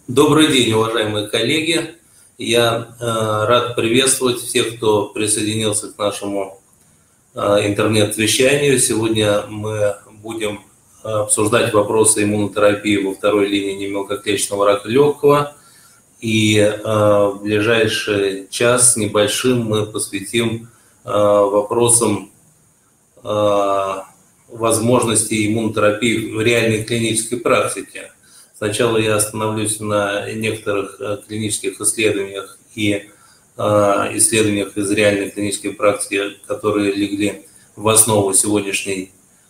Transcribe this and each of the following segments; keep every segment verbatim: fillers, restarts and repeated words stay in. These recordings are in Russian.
Добрый день, уважаемые коллеги. Я э, рад приветствовать всех, кто присоединился к нашему э, интернет-вещанию. Сегодня мы будем обсуждать вопросы иммунотерапии во второй линии немелкоклеточного рака легкого. И э, в ближайший час с небольшим мы посвятим э, вопросам э, возможностей иммунотерапии в реальной клинической практике. Сначала я остановлюсь на некоторых клинических исследованиях и исследованиях из реальной клинической практики, которые легли в основу сегодняшней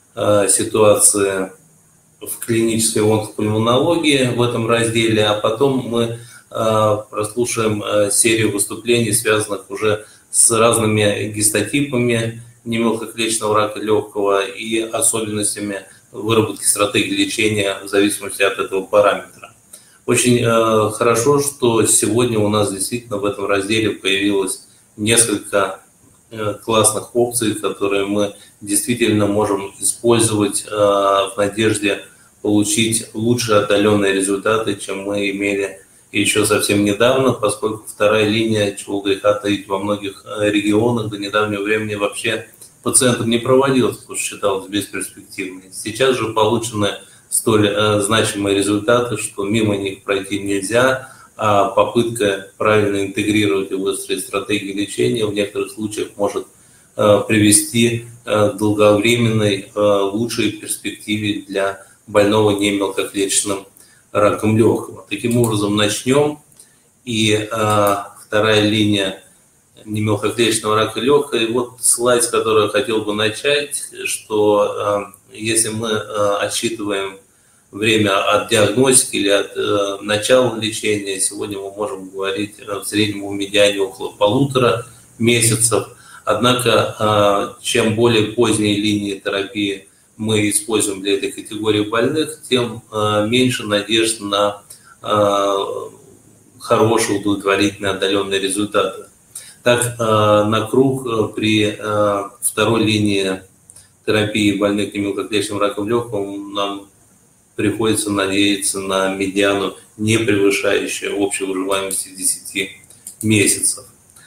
ситуации в клинической онкопульмонологии в этом разделе, а потом мы прослушаем серию выступлений, связанных уже с разными гистотипами немелкоклеточного рака легкого и особенностями выработки стратегии лечения в зависимости от этого параметра. Очень э, хорошо, что сегодня у нас действительно в этом разделе появилось несколько э, классных опций, которые мы действительно можем использовать э, в надежде получить лучшие отдаленные результаты, чем мы имели еще совсем недавно, поскольку вторая линия, чего греха таить, во многих регионах до недавнего времени вообще пациентам не проводилось, потому что считалось бесперспективной. Сейчас же получены столь э, значимые результаты, что мимо них пройти нельзя, а попытка правильно интегрировать и выстроить стратегии лечения в некоторых случаях может э, привести э, к долговременной э, лучшей перспективе для больного немелкоклеточным раком легкого. Таким образом, начнем. И э, вторая линия немелкоклеточного рака легкого. И вот слайд, с которого я хотел бы начать, что э, если мы э, отсчитываем время от диагностики или от э, начала лечения, сегодня мы можем говорить э, в среднем о медиане около полутора месяцев. Однако, э, чем более поздние линии терапии мы используем для этой категории больных, тем э, меньше надежд на э, хорошие, удовлетворительные, отдаленные результаты. Так, на круг при второй линии терапии больных немелкоклеточным раком легкого нам приходится надеяться на медиану, не превышающую общей выживаемости десяти месяцев.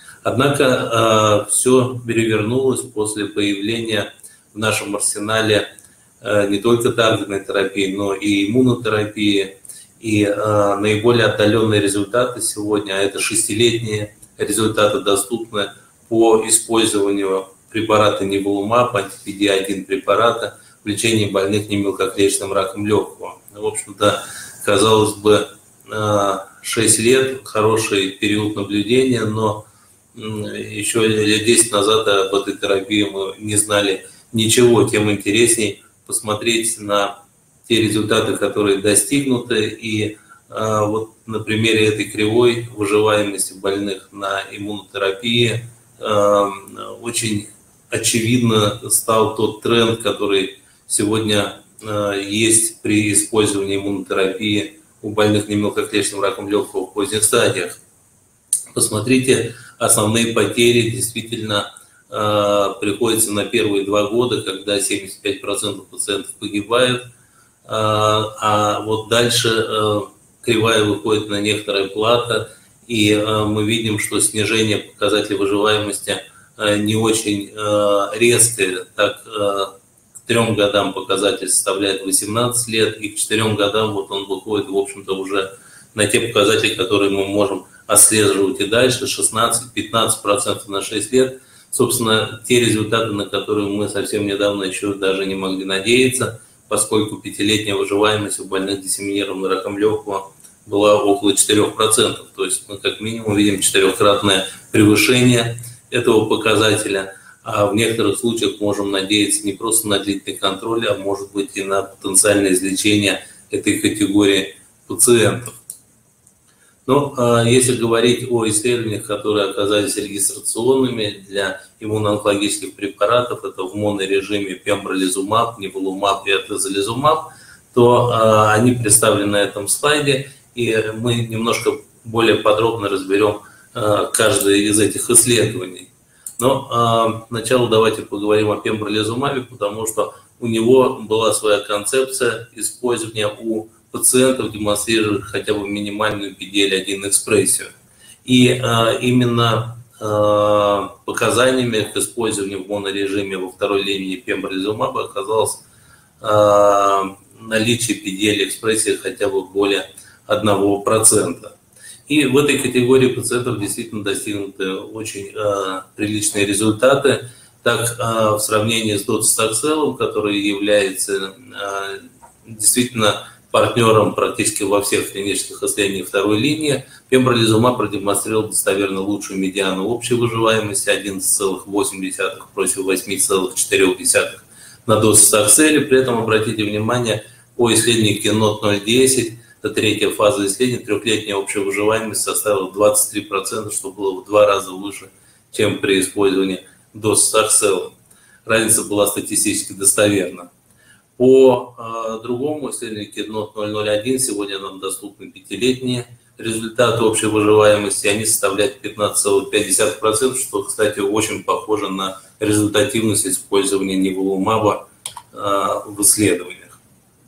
Однако все перевернулось после появления в нашем арсенале не только таргетной терапии, но и иммунотерапии. И наиболее отдаленные результаты сегодня, а это шестилетние результаты, доступны по использованию препарата Nivolumab, анти-пи ди один препарата в лечении больных немелкоклеточным раком легкого. В общем-то, казалось бы, шесть лет – хороший период наблюдения, но еще лет десять назад об этой терапии мы не знали ничего. Тем интересней посмотреть на те результаты, которые достигнуты, и вот на примере этой кривой выживаемости больных на иммунотерапии очень очевидно стал тот тренд, который сегодня есть при использовании иммунотерапии у больных немелкоклеточным раком легкого в поздних стадиях. Посмотрите, основные потери действительно приходятся на первые два года, когда семьдесят пять процентов пациентов погибают, а вот дальше кривая выходит на некоторое плато, и э, мы видим, что снижение показателей выживаемости э, не очень э, резкое. Так, э, к трем годам показатель составляет восемнадцать лет, и к четырем годам вот он выходит, в общем-то, уже на те показатели, которые мы можем отслеживать и дальше, шестнадцать-пятнадцать процентов на шесть лет. Собственно, те результаты, на которые мы совсем недавно еще даже не могли надеяться, поскольку пятилетняя выживаемость у больных диссеминированным раком легкого была около четырёх процентов. То есть мы как минимум видим четырехкратное превышение этого показателя, а в некоторых случаях можем надеяться не просто на длительный контроль, а может быть и на потенциальное излечение этой категории пациентов. Но если говорить о исследованиях, которые оказались регистрационными для иммуноонкологических препаратов, это в монорежиме пембролизумаб, Nivolumab и atezolizumab, то они представлены на этом слайде, и мы немножко более подробно разберем каждое из этих исследований. Но сначала давайте поговорим о пембролизумабе, потому что у него была своя концепция использования у пациентов демонстрируют хотя бы минимальную пи ди эл один экспрессию. И э, именно э, показаниями к использованию в монорежиме во второй линии пембролизумаба оказалось э, наличие пи ди эл экспрессии хотя бы более одного процента. И в этой категории пациентов действительно достигнуты очень э, приличные результаты. Так, э, в сравнении с доцистокселом, который является э, действительно партнером практически во всех клинических исследованиях второй линии, пембролизумаб продемонстрировал достоверно лучшую медиану общей выживаемости одиннадцать целых восемь десятых против восемь целых четыре десятых на доцистокселе. При этом, обратите внимание, по исследованию Keynote ноль десять, это третья фаза исследования, трехлетняя общая выживаемость составила двадцать три процента, что было в два раза выше, чем при использовании доцистоксела. Разница была статистически достоверна. По э, другому исследованию Keynote ноль ноль один сегодня нам доступны пятилетние результаты общей выживаемости. Они составляют пятнадцать целых пять десятых процента, что, кстати, очень похоже на результативность использования ниволумаба э, в исследованиях.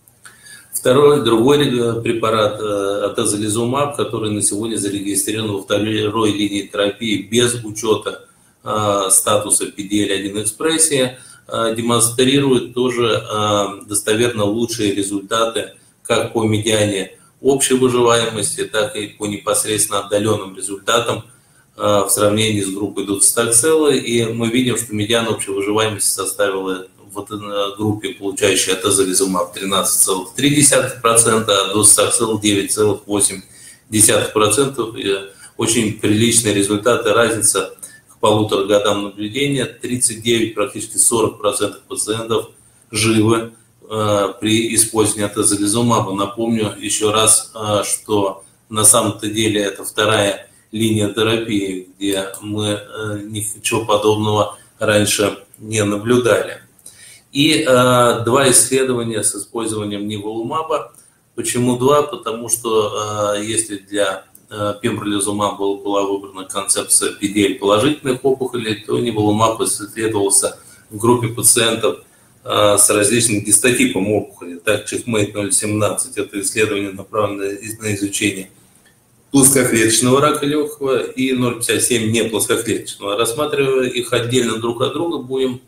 Второй, другой препарат э, атезолизумаб, который на сегодня зарегистрирован во второй линии терапии без учета э, статуса пи ди эл один экспрессии, демонстрирует тоже достоверно лучшие результаты как по медиане общей выживаемости, так и по непосредственно отдаленным результатам в сравнении с группой доцистоксела. И мы видим, что медиана общей выживаемости составила в группе, получающей атезолизумаб, тринадцать целых три десятых процента, а доцистоксел девять целых восемь десятых процента. Очень приличные результаты, разница полутора годам наблюдения, тридцать девять, практически сорок процентов пациентов живы э, при использовании атезолизумаба. Напомню еще раз, э, что на самом-то деле это вторая линия терапии, где мы э, ничего подобного раньше не наблюдали. И э, два исследования с использованием ниволумаба. Почему два? Потому что э, если для пембролизумаб была выбрана концепция пи ди эл положительных опухолей, то ниволумаб исследовался в группе пациентов с различным гистотипом опухоли. Так, чекмейт ноль семнадцать – это исследование, направленное на изучение плоскоклеточного рака легкого, и ноль пятьдесят семь не плоскоклеточного. Рассматривая их отдельно друг от друга, будем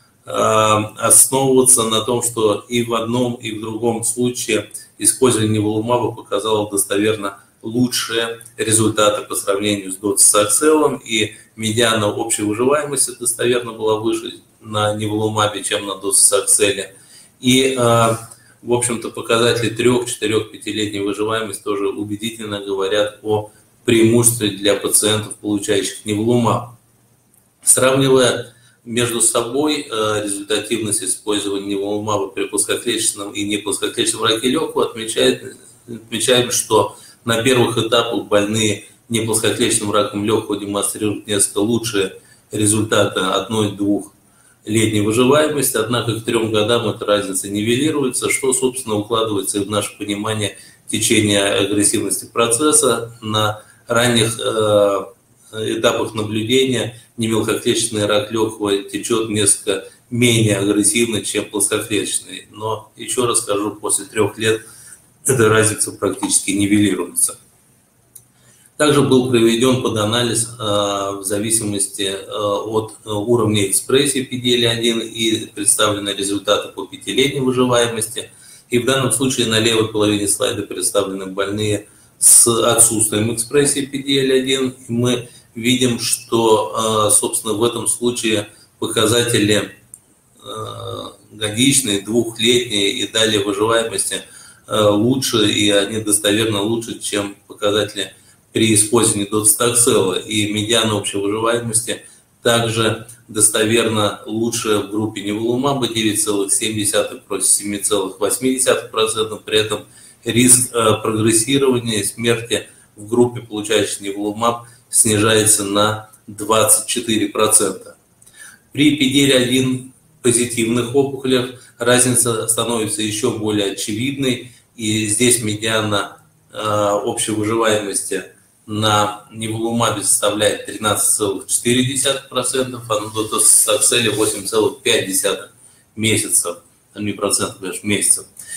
основываться на том, что и в одном, и в другом случае использование ниволумаба показало достоверно лучшие результаты по сравнению с доцистокселом, и медиана общей выживаемости достоверно была выше на ниволумабе, чем на доцистокселе. И, в общем-то, показатели трех, четырех, пятилетней выживаемости тоже убедительно говорят о преимуществе для пациентов, получающих ниволумаб. Сравнивая между собой результативность использования ниволумаба при плоскоклеточном и неплоскоклеточном раке легкого, отмечаем, что на первых этапах больные неплоскоклеточным раком легкого демонстрируют несколько лучшие результаты одной-двухлетней выживаемости, однако к трем годам эта разница нивелируется, что, собственно, укладывается и в наше понимание течения агрессивности процесса. На ранних э, этапах наблюдения немелкоклеточный рак легкого течет несколько менее агрессивно, чем плоскоклеточный. Но, еще раз скажу, после трех лет эта разница практически нивелируется. Также был проведен поданализ э, в зависимости э, от уровня экспрессии пи ди эл один и представлены результаты по пятилетней выживаемости. И в данном случае на левой половине слайда представлены больные с отсутствием экспрессии пи ди эл один. И мы видим, что, э, собственно, в этом случае показатели э, годичные, двухлетние и далее выживаемости лучше, и они достоверно лучше, чем показатели при использовании доцистоксела. И медиана общей выживаемости также достоверно лучше в группе ниволумаба, девять целых семь десятых против семь целых восемь десятых процента. При этом риск прогрессирования и смерти в группе, получающей ниволумаб, снижается на двадцать четыре процента. При пи ди эл один позитивных опухолях разница становится еще более очевидной, и здесь медиана э, общей выживаемости на ниволумабе составляет тринадцать целых четыре десятых процента, а на доцистокселе восемь целых пять десятых месяцев, не процентов, даже месяцев.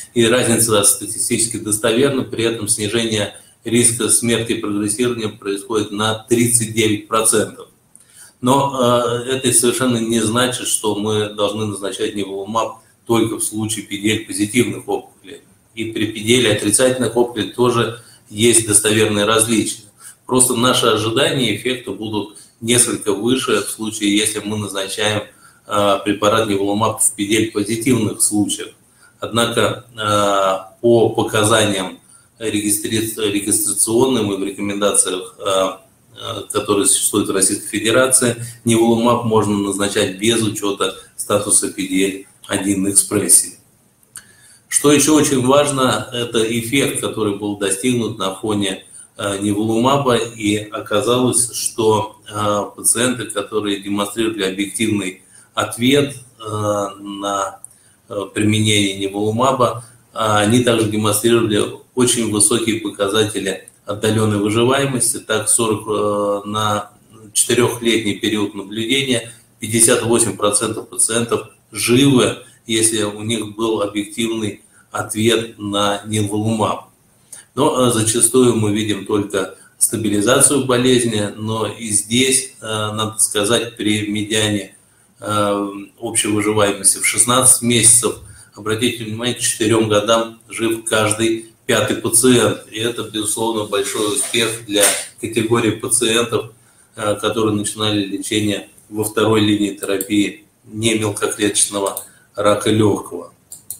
и разница статистически достоверна, при этом снижение риска смерти и прогрессирования происходит на тридцать девять процентов. Но э, это совершенно не значит, что мы должны назначать неволумаб только в случае пи ди эль-позитивных опухолей. И при пи ди эль отрицательных опухолей тоже есть достоверные различия. Просто наши ожидания эффекта будут несколько выше в случае, если мы назначаем э, препарат неволумаб в пи ди эль-позитивных случаях. Однако э, по показаниям регистрационным и в рекомендациях, которые существуют в Российской Федерации, неволумаб можно назначать без учета статуса пи ди эль один экспрессии. Что еще очень важно, это эффект, который был достигнут на фоне неволумаба, и оказалось, что пациенты, которые демонстрировали объективный ответ на применение неволумаба, они также демонстрировали очень высокие показатели отдаленной выживаемости. Так, сорок на четырехлетний период наблюдения пятьдесят восемь процентов пациентов живы, если у них был объективный ответ на неволумаб. Но зачастую мы видим только стабилизацию болезни, но и здесь, надо сказать, при медиане общей выживаемости в шестнадцать месяцев, обратите внимание, к четырем годам жив каждый пятый пациент. И это, безусловно, большой успех для категории пациентов, которые начинали лечение во второй линии терапии немелкоклеточного рака легкого.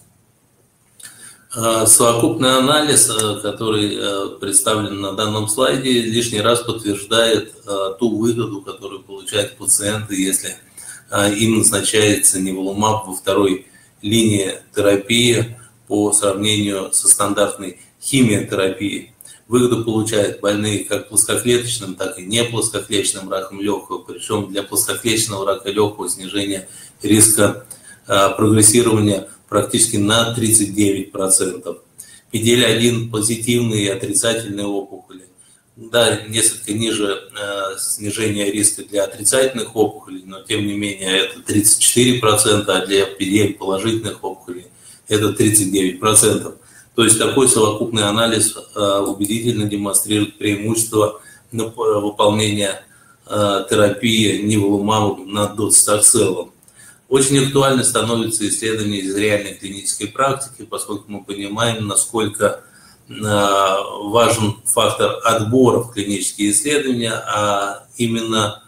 Совокупный анализ, который представлен на данном слайде, лишний раз подтверждает ту выгоду, которую получают пациенты, если им назначается неволумаб во второй линии терапии по сравнению со стандартной химиотерапией. Выгоду получают больные как плоскоклеточным, так и неплоскоклеточным раком легкого. Причем для плоскоклеточного рака легкого снижение риска прогрессирования практически на тридцать девять процентов. пи ди эль один позитивные и отрицательные опухоли. Да, несколько ниже э, снижение риска для отрицательных опухолей, но тем не менее это тридцать четыре процента, а для пи ди эль положительных опухолей это тридцать девять процентов. То есть такой совокупный анализ э, убедительно демонстрирует преимущество выполнения э, терапии неволумабом над доцитокселом. Очень актуально становится исследование из реальной клинической практики, поскольку мы понимаем, насколько важен фактор отбора в клинические исследования, а именно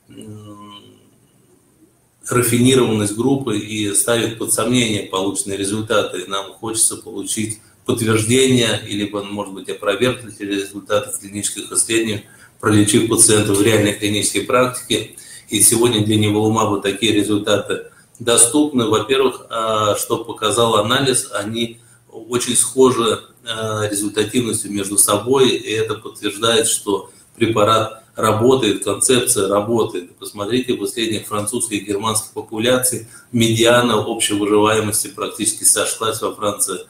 рафинированность группы и ставит под сомнение полученные результаты. Нам хочется получить подтверждение, или, может быть, опровергнуть результаты клинических исследований, пролечив пациентов в реальной клинической практике. И сегодня для неволумаба такие результаты доступны. Во-первых, что показал анализ, они очень схожи результативностью между собой, и это подтверждает, что препарат работает, концепция работает. Посмотрите, в исследованиях французской и германской популяции медиана общей выживаемости практически сошлась. Во Франции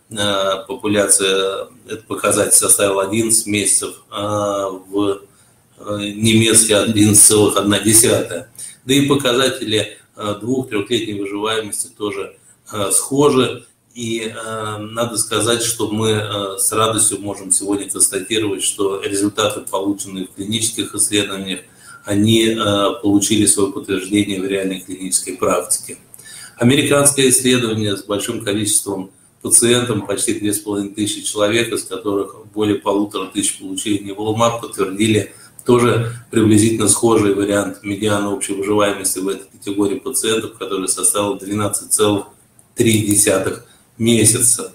популяция, этот показатель составил одиннадцать месяцев, в немецкой одиннадцать целых одна десятая. Да и показатели двух-трехлетней выживаемости тоже схожи. И э, надо сказать, что мы э, с радостью можем сегодня констатировать, что результаты, полученные в клинических исследованиях, они э, получили свое подтверждение в реальной клинической практике. Американское исследование с большим количеством пациентов, почти две с половиной тысячи человек, из которых более полутора тысяч получили неволумаб, подтвердили тоже приблизительно схожий вариант медианы общей выживаемости в этой категории пациентов, который составил двенадцать целых три десятых месяца.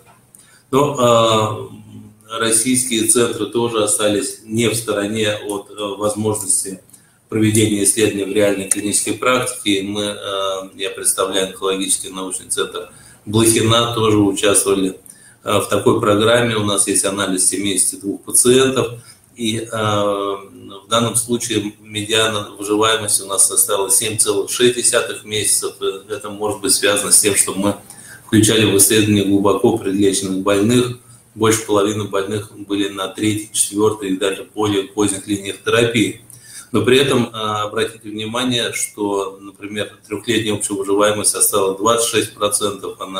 Но э, российские центры тоже остались не в стороне от э, возможности проведения исследований в реальной клинической практике. Мы, э, я представляю онкологический научный центр Блохина, тоже участвовали э, в такой программе. У нас есть анализ семидесяти двух пациентов. И э, в данном случае медиана выживаемости у нас составила семь целых шесть десятых месяцев. Это может быть связано с тем, что мы включали в исследования глубоко предлеченных больных. Больше половины больных были на третьей, четвертой и даже более поздних линиях терапии. Но при этом обратите внимание, что, например, трехлетняя общая выживаемость составила двадцать шесть процентов, а на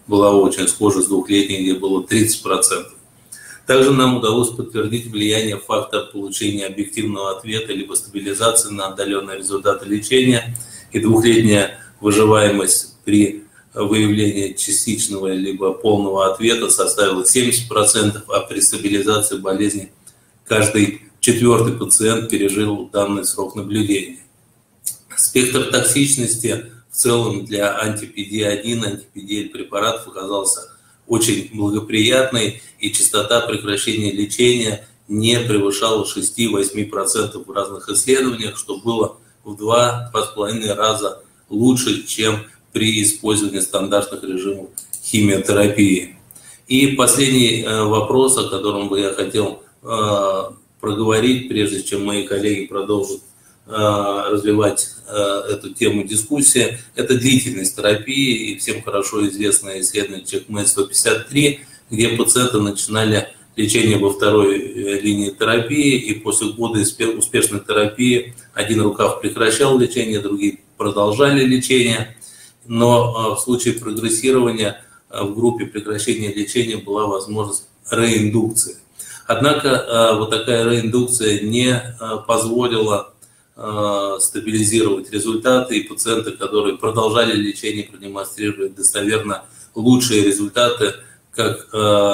была очень схожа с двухлетней, где было тридцать процентов. Также нам удалось подтвердить влияние фактора получения объективного ответа либо стабилизации на отдаленные результаты лечения, и двухлетняя выживаемость при выявлении частичного либо полного ответа составила семьдесят процентов, а при стабилизации болезни каждый четвертый пациент пережил данный срок наблюдения. Спектр токсичности в целом для анти-пи ди один, анти-пи ди эль препаратов оказался очень благоприятной, и частота прекращения лечения не превышала шесть-восемь процентов в разных исследованиях, что было в два-два с половиной раза лучше, чем при использовании стандартных режимов химиотерапии. И последний вопрос, о котором бы я хотел проговорить, прежде чем мои коллеги продолжат развивать эту тему дискуссии, это длительность терапии, и всем хорошо известное исследование Checkmate сто пятьдесят три, где пациенты начинали лечение во второй линии терапии, и после года успешной терапии один рукав прекращал лечение, другие продолжали лечение, но в случае прогрессирования в группе прекращения лечения была возможность реиндукции. Однако вот такая реиндукция не позволила стабилизировать результаты, и пациенты, которые продолжали лечение, продемонстрировали достоверно лучшие результаты как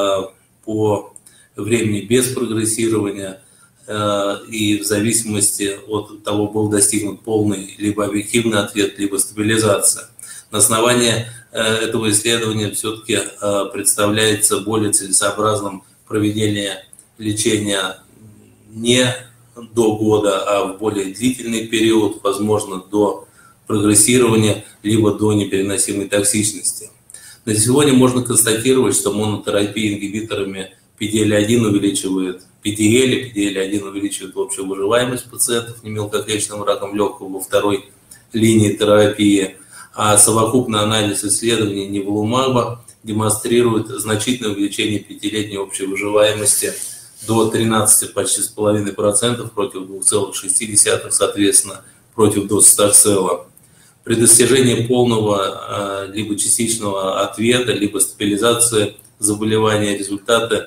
по времени без прогрессирования, и в зависимости от того, был достигнут полный либо объективный ответ, либо стабилизация. На основании этого исследования все-таки представляется более целесообразным проведение лечения не до года, а в более длительный период, возможно, до прогрессирования, либо до непереносимой токсичности. На сегодня можно констатировать, что монотерапия ингибиторами пи ди эль один увеличивает пи ди эль, и пи ди эль один увеличивает общую выживаемость пациентов немелкоклеточным раком легкого во второй линии терапии, а совокупный анализ исследований ниволумаба демонстрирует значительное увеличение пятилетней общей выживаемости до тринадцати почти с половиной процентов против двух целых шести десятых, соответственно, против доцитоксела. При достижении полного либо частичного ответа, либо стабилизации заболевания результаты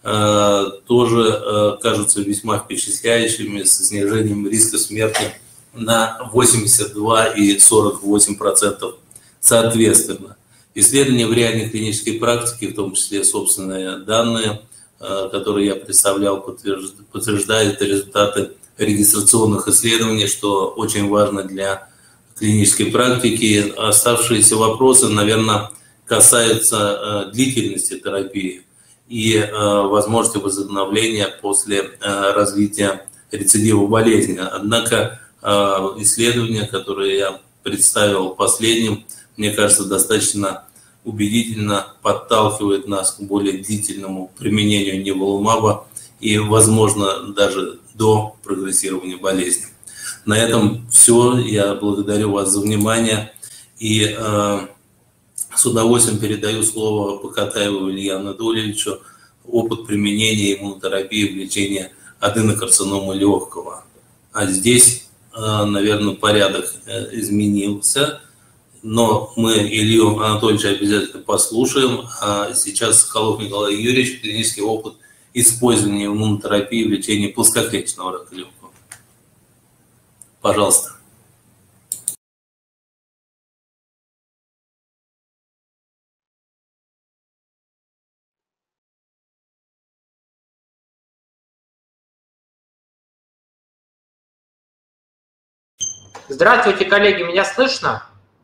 тоже кажутся весьма впечатляющими, со снижением риска смерти на восемьдесят два и сорок восемь процентов соответственно. Исследования в реальной клинической практике, в том числе собственные данные, которые я представлял, подтверждают результаты регистрационных исследований, что очень важно для клинической практики. Оставшиеся вопросы, наверное, касаются длительности терапии и возможности возобновления после развития рецидива болезни. Однако исследование, которое я представил последним, мне кажется, достаточно убедительно подталкивает нас к более длительному применению ниволумаба и, возможно, даже до прогрессирования болезни. На этом все. Я благодарю вас за внимание и э, с удовольствием передаю слово Покатаеву Илье Анатольевичу. Опыт применения иммунотерапии в лечении аденокарциномы легкого. А здесь, э, наверное, порядок э, изменился. Но мы Илью Анатольевича обязательно послушаем. А сейчас Соколов Николай Юрьевич, клинический опыт использования иммунотерапии в лечении плоскоклеточного рака легкого. Пожалуйста. Здравствуйте, коллеги, меня слышно?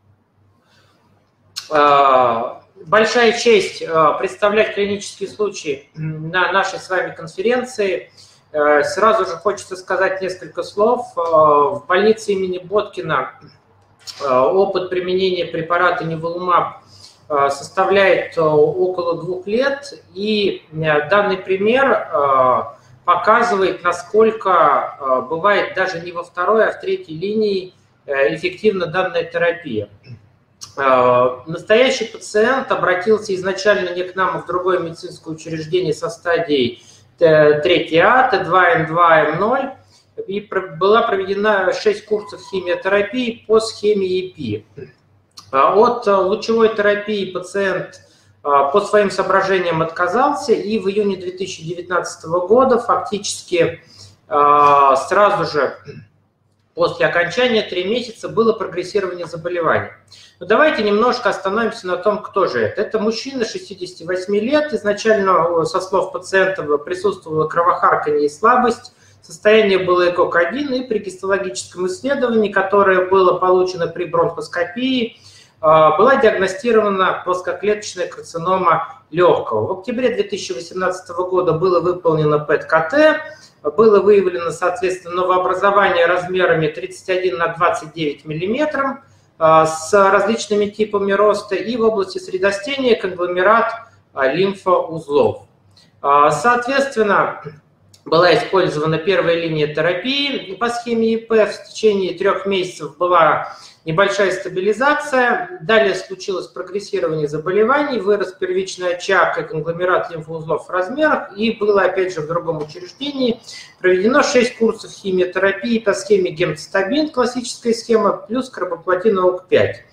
Большая честь представлять клинические случаи на нашей с вами конференции. Сразу же хочется сказать несколько слов. В больнице имени Боткина опыт применения препарата ниволумаб составляет около двух лет, и данный пример показывает, насколько бывает даже не во второй, а в третьей линии эффективна данная терапия. Настоящий пациент обратился изначально не к нам, а в другое медицинское учреждение со стадией три А, Т два М два М ноль, и была проведена шесть курсов химиотерапии по схеме и пи. От лучевой терапии пациент по своим соображениям отказался, и в июне две тысячи девятнадцатого года фактически сразу же после окончания три месяца было прогрессирование заболевания. Но давайте немножко остановимся на том, кто же это. Это мужчина шестидесяти восьми лет. Изначально, со слов пациента, присутствовало кровохарканье и слабость. Состояние было ЭКОГ один, и при гистологическом исследовании, которое было получено при бронхоскопии, была диагностирована плоскоклеточная карцинома легкого. В октябре две тысячи восемнадцатого года было выполнено ПЭТ-КТ, было выявлено, соответственно, новообразование размерами тридцать один на двадцать девять миллиметров с различными типами роста, и в области средостения конгломерат лимфоузлов. Соответственно, была использована первая линия терапии по схеме ИП. В течение трех месяцев была небольшая стабилизация. Далее случилось прогрессирование заболеваний, вырос первичный очаг и конгломерат лимфоузлов в размерах, и было, опять же, в другом учреждении проведено шесть курсов химиотерапии по схеме гемцитабин, классическая схема, плюс карбоплатин о ка пять.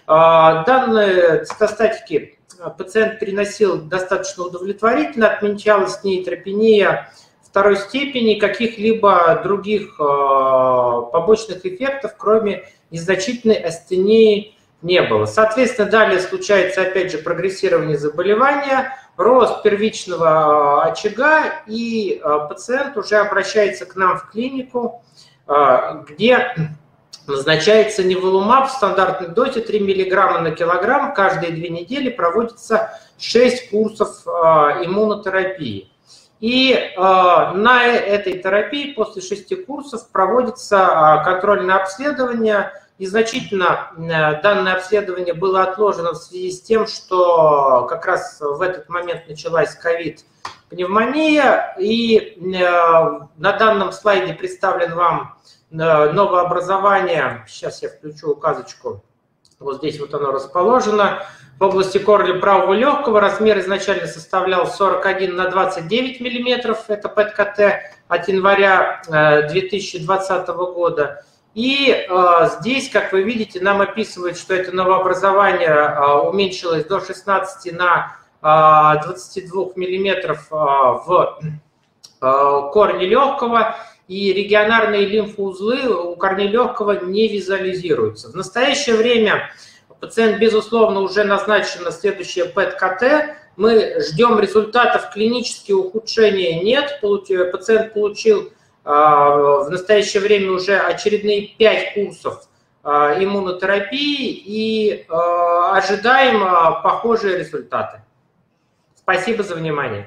Данные цитостатики пациент переносил достаточно удовлетворительно, отмечалась нейтропения второй степени, каких-либо других побочных эффектов, кроме незначительной астении, не было. Соответственно, далее случается, опять же, прогрессирование заболевания, рост первичного очага, и пациент уже обращается к нам в клинику, где назначается неволумаб в стандартной дозе три миллиграмма на килограмм. Каждые две недели проводится шесть курсов иммунотерапии. И э, на этой терапии после шести курсов проводится э, контрольное обследование. Незначительно э, данное обследование было отложено в связи с тем, что как раз в этот момент началась ковид-пневмония. И э, на данном слайде представлен вам э, новообразование. Сейчас я включу указочку. Вот здесь вот оно расположено. В области корня правого легкого размер изначально составлял сорок один на двадцать девять миллиметров, это ПЭТ-КТ от января две тысячи двадцатого года. И э, здесь, как вы видите, нам описывают, что это новообразование э, уменьшилось до шестнадцати на э, двадцати двух миллиметров э, в э, корне легкого, и регионарные лимфоузлы у корней легкого не визуализируются. В настоящее время пациент, безусловно, уже назначен на следующее ПЭТ-КТ. Мы ждем результатов, клинические ухудшения нет. Пациент получил в настоящее время уже очередные пять курсов иммунотерапии, и ожидаем похожие результаты. Спасибо за внимание.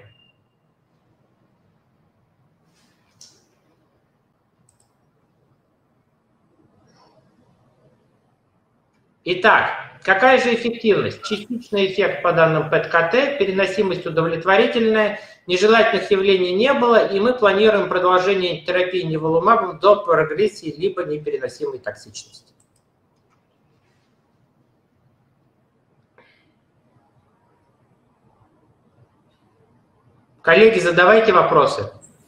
Итак, какая же эффективность? Частичный эффект по данным ПЭТ-КТ, переносимость удовлетворительная, нежелательных явлений не было, и мы планируем продолжение терапии неволумабом до прогрессии либо непереносимой токсичности. Коллеги, задавайте вопросы.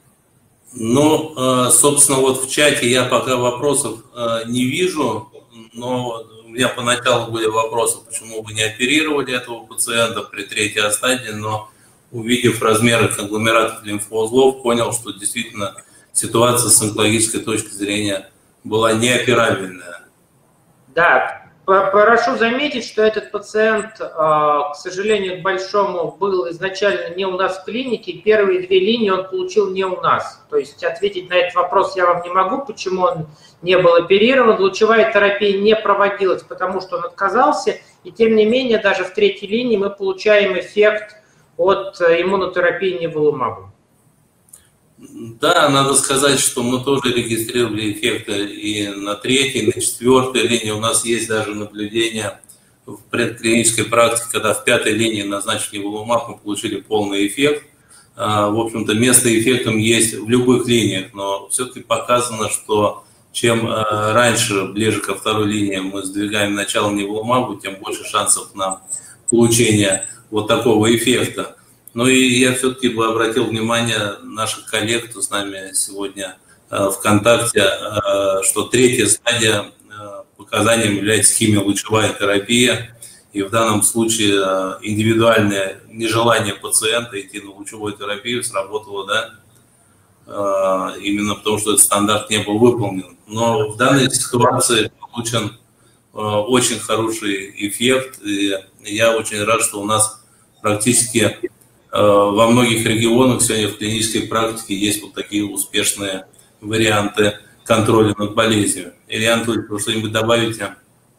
Ну, собственно, вот в чате я пока вопросов не вижу, но у меня поначалу были вопросы, почему вы не оперировали этого пациента при третьей стадии, но увидев размеры конгломератов лимфоузлов, понял, что действительно ситуация с онкологической точки зрения была неоперабельная. Да, прошу заметить, что этот пациент, к сожалению, к большому, был изначально не у нас в клинике. Первые две линии он получил не у нас. То есть ответить на этот вопрос я вам не могу, почему он не был оперирован. Лучевая терапия не проводилась, потому что он отказался. И тем не менее, даже в третьей линии мы получаем эффект от иммунотерапии неволумабом. Да, надо сказать, что мы тоже регистрировали эффекты и на третьей, и на четвертой линии. У нас есть даже наблюдение в предклинической практике, когда в пятой линии назначили неволумаб, мы получили полный эффект. В общем-то, место эффектом есть в любых линиях, но все-таки показано, что чем раньше, ближе ко второй линии, мы сдвигаем начало неволумабу, тем больше шансов на получение вот такого эффекта. Ну и я все-таки бы обратил внимание наших коллег, кто с нами сегодня э, в контакте, э, что третья стадия э, показанием является химиолучевая терапия. И в данном случае индивидуальное нежелание пациента идти на лучевую терапию сработало, да, именно потому что этот стандарт не был выполнен. Но в данной ситуации получен очень хороший эффект, и я очень рад, что у нас практически во многих регионах сегодня в клинической практике есть вот такие успешные варианты контроля над болезнью. Илья Анатольевич, вы что-нибудь добавите?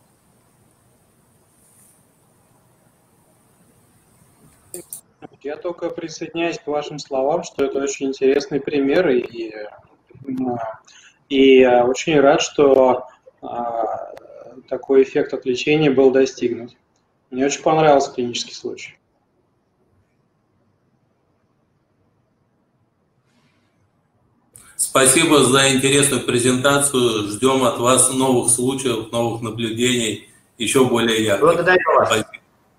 Я только присоединяюсь к вашим словам, что это очень интересный пример, и, и очень рад, что а, такой эффект от лечения был достигнут. Мне очень понравился клинический случай. Спасибо за интересную презентацию. Ждем от вас новых случаев, новых наблюдений, еще более ярких. Благодарю вас. Спасибо.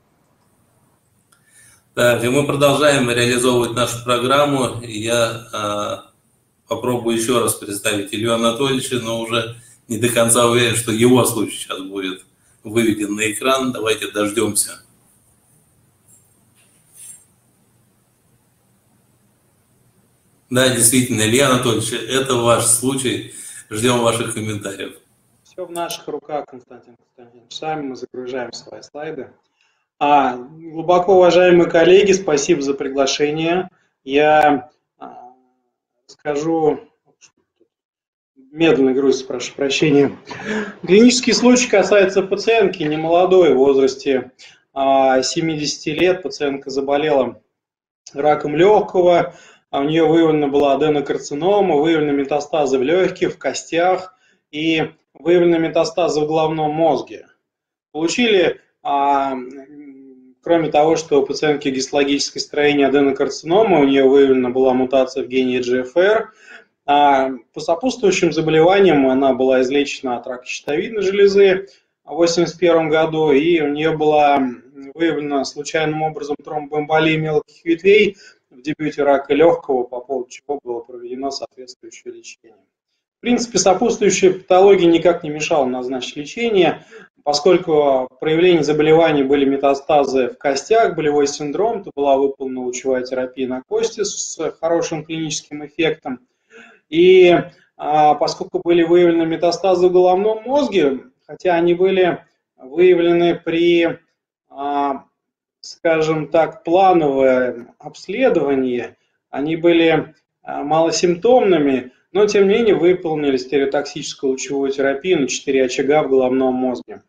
Так, и мы продолжаем реализовывать нашу программу. Я э, попробую еще раз представить Илью Анатольевича, но уже не до конца уверен, что его случай сейчас будет выведен на экран. Давайте дождемся. Да, действительно, Илья Анатольевич, это ваш случай. Ждем ваших комментариев. Все в наших руках, Константин Константинович. Сами мы загружаем свои слайды. А, глубоко уважаемые коллеги, спасибо за приглашение. Я а, скажу, медленно грузится, прошу прощения. Клинический случай касается пациентки немолодой, в возрасте а, семидесяти лет. Пациентка заболела раком легкого, а у нее выявлена была аденокарцинома, выявлены метастазы в легких, в костях и выявлены метастазы в головном мозге. Получили... А, кроме того, что у пациентки гистологическое строение аденокарцинома, у нее выявлена была мутация в гене и джи эф ар. А по сопутствующим заболеваниям она была излечена от рака щитовидной железы в восемьдесят первом году, и у нее была выявлена случайным образом тромбоэмболия мелких ветвей в дебюте рака легкого, по поводу чего было проведено соответствующее лечение. В принципе, сопутствующая патология никак не мешала назначить лечение, поскольку проявления заболеваний были метастазы в костях, болевой синдром, то была выполнена лучевая терапия на кости с хорошим клиническим эффектом. И а, поскольку были выявлены метастазы в головном мозге, хотя они были выявлены при, а, скажем так, плановом обследовании, они были а, малосимптомными, но тем не менее выполнили стереотоксическую лучевую терапию на четыре очага в головном мозге.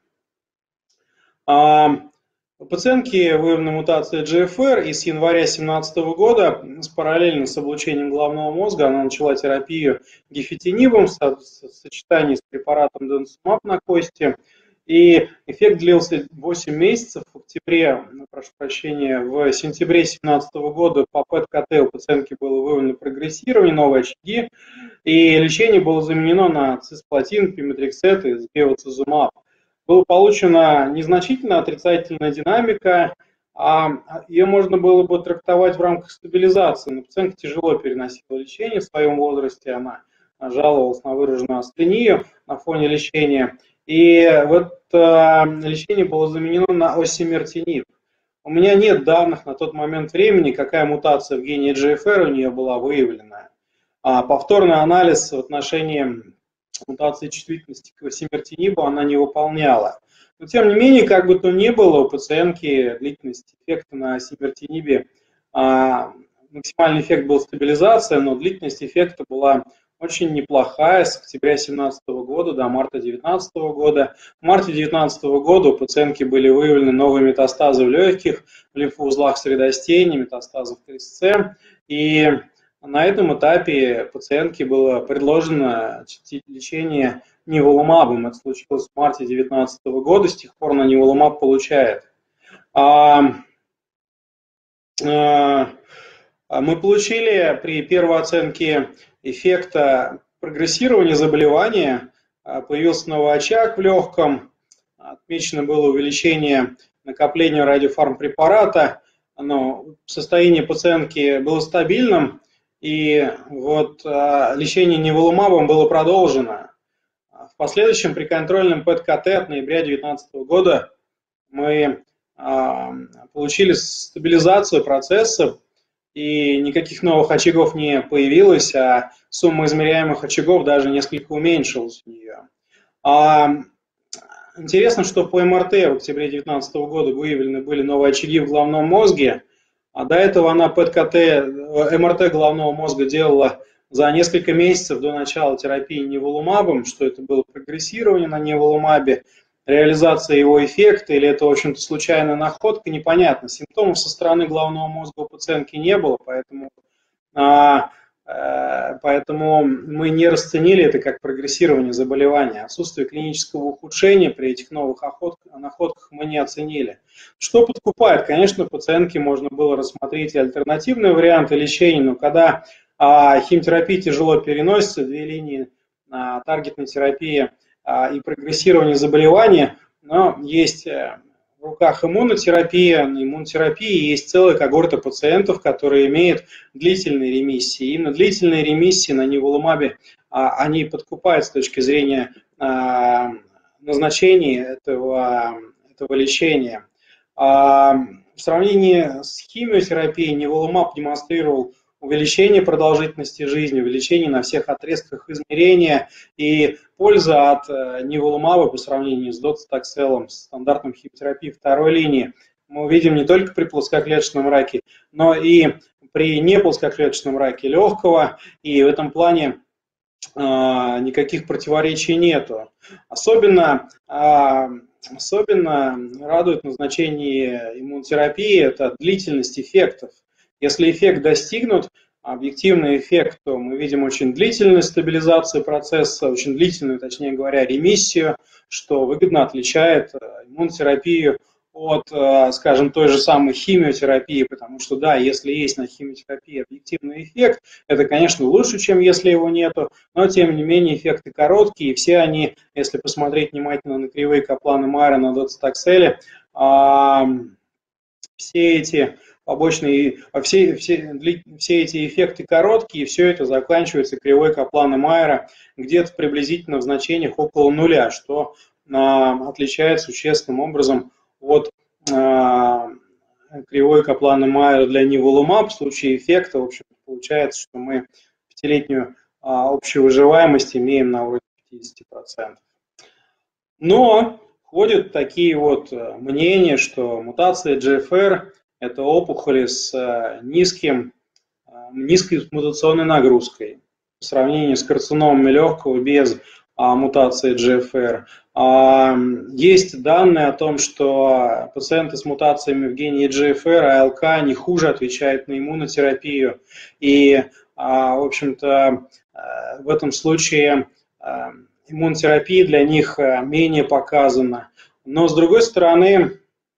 У пациентки выявлена мутация джи эф ар, и с января две тысячи семнадцатого года параллельно с облучением головного мозга она начала терапию гифетинибом в сочетании с препаратом денсумаб на кости. И эффект длился восемь месяцев. В октябре, прошу прощения, в сентябре две тысячи семнадцатого года по пэт-ка тэ у пациентки было выявлено прогрессирование, новые очаги, и лечение было заменено на цисплатин, пиметриксет и бевацизумаб. Была получена незначительная отрицательная динамика, а ее можно было бы трактовать в рамках стабилизации. Но пациентка тяжело переносила лечение в своем возрасте, она жаловалась на выраженную астению на фоне лечения. И вот э, лечение было заменено на осимертиниб. У меня нет данных на тот момент времени, какая мутация в гене джи эф ар у нее была выявлена. А повторный анализ в отношении мутации чувствительности к осимертинибу она не выполняла. Но тем не менее, как бы то ни было, у пациентки длительность эффекта на осимертинибе, а, максимальный эффект был стабилизация, но длительность эффекта была очень неплохая с октября две тысячи семнадцатого года до марта две тысячи девятнадцатого года. В марте две тысячи девятнадцатого года у пациентки были выявлены новые метастазы в легких, в лимфоузлах средостения, метастазы в крестце. И на этом этапе пациентке было предложено лечение ниволумабом. Это случилось в марте две тысячи девятнадцатого года, с тех пор она ниволумаб получает. А, а, мы получили при первой оценке эффекта прогрессирования заболевания, появился новый очаг в легком, отмечено было увеличение накопления радиофармпрепарата, но состояние пациентки было стабильным, и вот лечение ниволумабом было продолжено. В последующем при контрольном пэт-ка тэ от ноября две тысячи девятнадцатого года мы получили стабилизацию процесса, и никаких новых очагов не появилось, а сумма измеряемых очагов даже несколько уменьшилась у нее. А интересно, что по эм эр тэ в октябре две тысячи девятнадцатого года выявлены были новые очаги в головном мозге, а до этого она пэт ка тэ, эм эр тэ головного мозга делала за несколько месяцев до начала терапии неволумабом, что это было прогрессирование на неволумабе, реализация его эффекта, или это, в общем-то, случайная находка, непонятно. Симптомов со стороны головного мозга у пациентки не было, поэтому, а, а, поэтому мы не расценили это как прогрессирование заболевания. Отсутствие клинического ухудшения при этих новых находках мы не оценили. Что подкупает? Конечно, пациентке можно было рассмотреть и альтернативные варианты лечения, но когда а, химиотерапия тяжело переносится, две линии а, таргетной терапии и прогрессирование заболевания, но есть в руках иммунотерапия, на иммунотерапии есть целая когорта пациентов, которые имеют длительные ремиссии. И именно длительные ремиссии на неволумабе, они подкупают с точки зрения назначения этого, этого лечения. В сравнении с химиотерапией неволумаб демонстрировал увеличение продолжительности жизни, увеличение на всех отрезках измерения, и польза от неволумаба по сравнению с доцитокселом, стандартной химиотерапией второй линии, мы увидим не только при плоскоклеточном раке, но и при неплоскоклеточном раке легкого, и в этом плане э, никаких противоречий нету. Особенно, э, особенно радует назначение иммунотерапии, это длительность эффектов. Если эффект достигнут, объективный эффект, то мы видим очень длительную стабилизацию процесса, очень длительную, точнее говоря, ремиссию, что выгодно отличает иммунотерапию от, скажем, той же самой химиотерапии, потому что, да, если есть на химиотерапии объективный эффект, это, конечно, лучше, чем если его нету, но, тем не менее, эффекты короткие, и все они, если посмотреть внимательно на кривые Каплана-Майера на доцитокселе, все эти побочные, все, все, все эти эффекты короткие, и все это заканчивается кривой Каплана-Майера где-то приблизительно в значениях около нуля, что а, отличает существенным образом от а, кривой Каплана-Майера для неволумаб. В случае эффекта, в общем, получается, что мы пятилетнюю а, общую выживаемость имеем на уровне пятидесяти процентов. Но ходят такие вот мнения, что мутация джи эф эр – это опухоли с низким, низкой мутационной нагрузкой по сравнению с карциномами легкого без а, мутации джи эф эр. А, есть данные о том, что пациенты с мутациями в гене джи эф эр, а эл ка, не хуже отвечают на иммунотерапию. И, а, в общем-то, в этом случае а, иммунотерапия для них менее показана. Но, с другой стороны,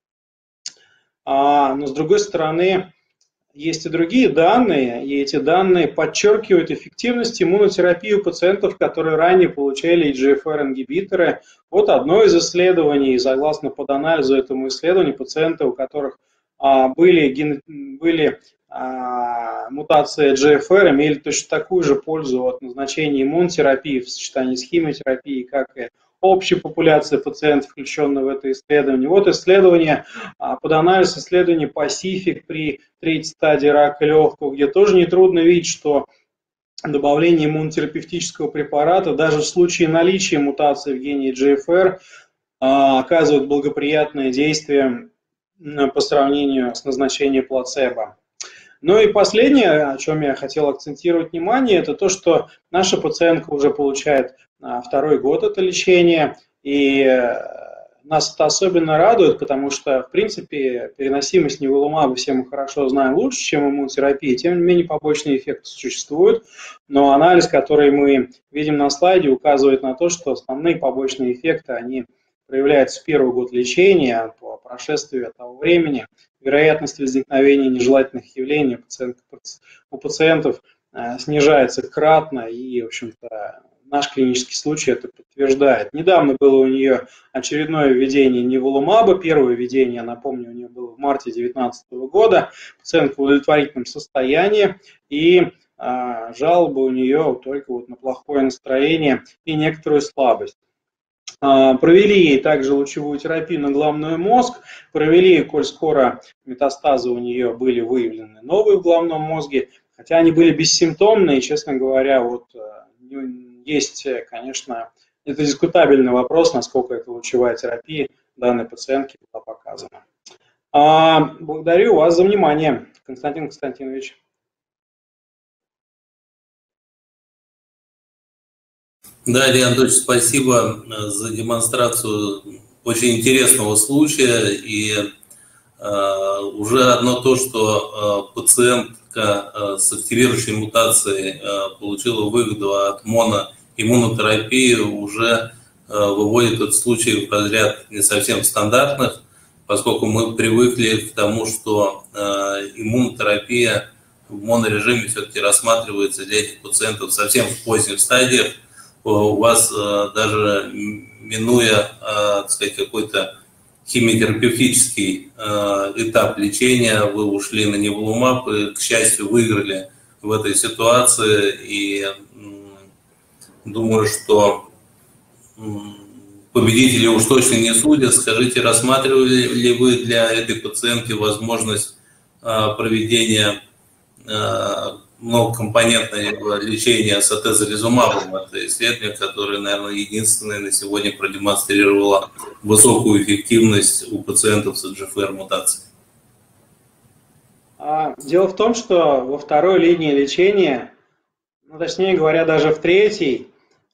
Но, с другой стороны, есть и другие данные, и эти данные подчеркивают эффективность иммунотерапии у пациентов, которые ранее получали джи эф эр-ингибиторы. Вот одно из исследований, согласно под анализу этому исследованию, пациенты, у которых а, были, были а, мутации джи эф эр, имели точно такую же пользу от назначения иммунотерапии в сочетании с химиотерапией, как и общей популяции пациентов, включенных в это исследование. Вот исследование, под анализ исследования Pacific при третьей стадии рака легкого, где тоже нетрудно видеть, что добавление иммунотерапевтического препарата даже в случае наличия мутации в гене джи эф эр оказывает благоприятное действие по сравнению с назначением плацебо. Ну и последнее, о чем я хотел акцентировать внимание, это то, что наша пациентка уже получает второй год это лечение, и нас это особенно радует, потому что, в принципе, переносимость неволумаба все мы хорошо знаем лучше, чем иммунотерапия, тем не менее побочные эффекты существуют, но анализ, который мы видим на слайде, указывает на то, что основные побочные эффекты, они проявляются в первый год лечения, по прошествии этого времени, вероятность возникновения нежелательных явлений у пациентов снижается кратно, и, в общем-то, наш клинический случай это подтверждает. Недавно было у нее очередное введение неволумаба. Первое введение, напомню, у нее было в марте две тысячи девятнадцатого года. Пациентка в удовлетворительном состоянии, и а, жалобы у нее только вот на плохое настроение и некоторую слабость. Провели ей также лучевую терапию на головной мозг, провели, коль скоро метастазы у нее были выявлены новые в головном мозге, хотя они были бессимптомные, честно говоря, вот есть, конечно, это дискутабельный вопрос, насколько эта лучевая терапия данной пациентке была показана. Благодарю вас за внимание, Константин Константинович. Да, Илья Анатольевич, спасибо за демонстрацию очень интересного случая. И э, уже одно то, что э, пациентка э, с активирующей мутацией э, получила выгоду от моноиммунотерапии, уже э, выводит этот случай в разряд не совсем стандартных, поскольку мы привыкли к тому, что э, иммунотерапия в монорежиме все-таки рассматривается для этих пациентов совсем в поздних стадиях. У вас даже минуя, так сказать, какой-то химиотерапевтический этап лечения, вы ушли на неволумаб и, к счастью, выиграли в этой ситуации. И думаю, что победители уж точно не судят. Скажите, рассматривали ли вы для этой пациентки возможность проведения многокомпонентное лечение с атезолизумабом? Это исследование, которое, наверное, единственное на сегодня продемонстрировало высокую эффективность у пациентов с джи эф эр мутацией. Дело в том, что во второй линии лечения, ну, точнее говоря, даже в третьей,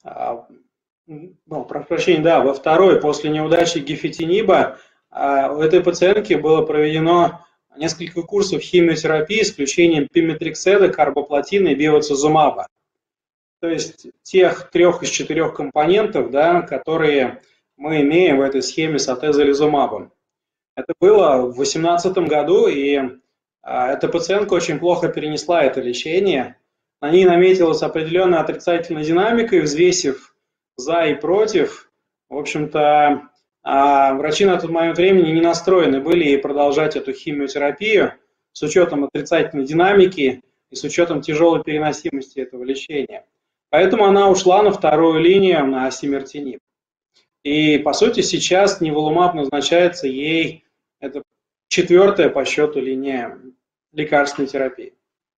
ну, прошу прощения, да, во второй, после неудачи гифетиниба, у этой пациентки было проведено несколько курсов химиотерапии с включением пиметрикседа, карбоплатина и бевацизумаба. То есть тех трех из четырех компонентов, да, которые мы имеем в этой схеме с атезолизумабом. Это было в две тысячи восемнадцатом году, и а, эта пациентка очень плохо перенесла это лечение. На ней наметилась определенная отрицательная динамика, и взвесив за и против, в общем-то, а врачи на тот момент времени не настроены были продолжать эту химиотерапию с учетом отрицательной динамики и с учетом тяжелой переносимости этого лечения. Поэтому она ушла на вторую линию, на осимертиниб. И, по сути, сейчас неволумаб назначается ей, это четвертая по счету линия лекарственной терапии.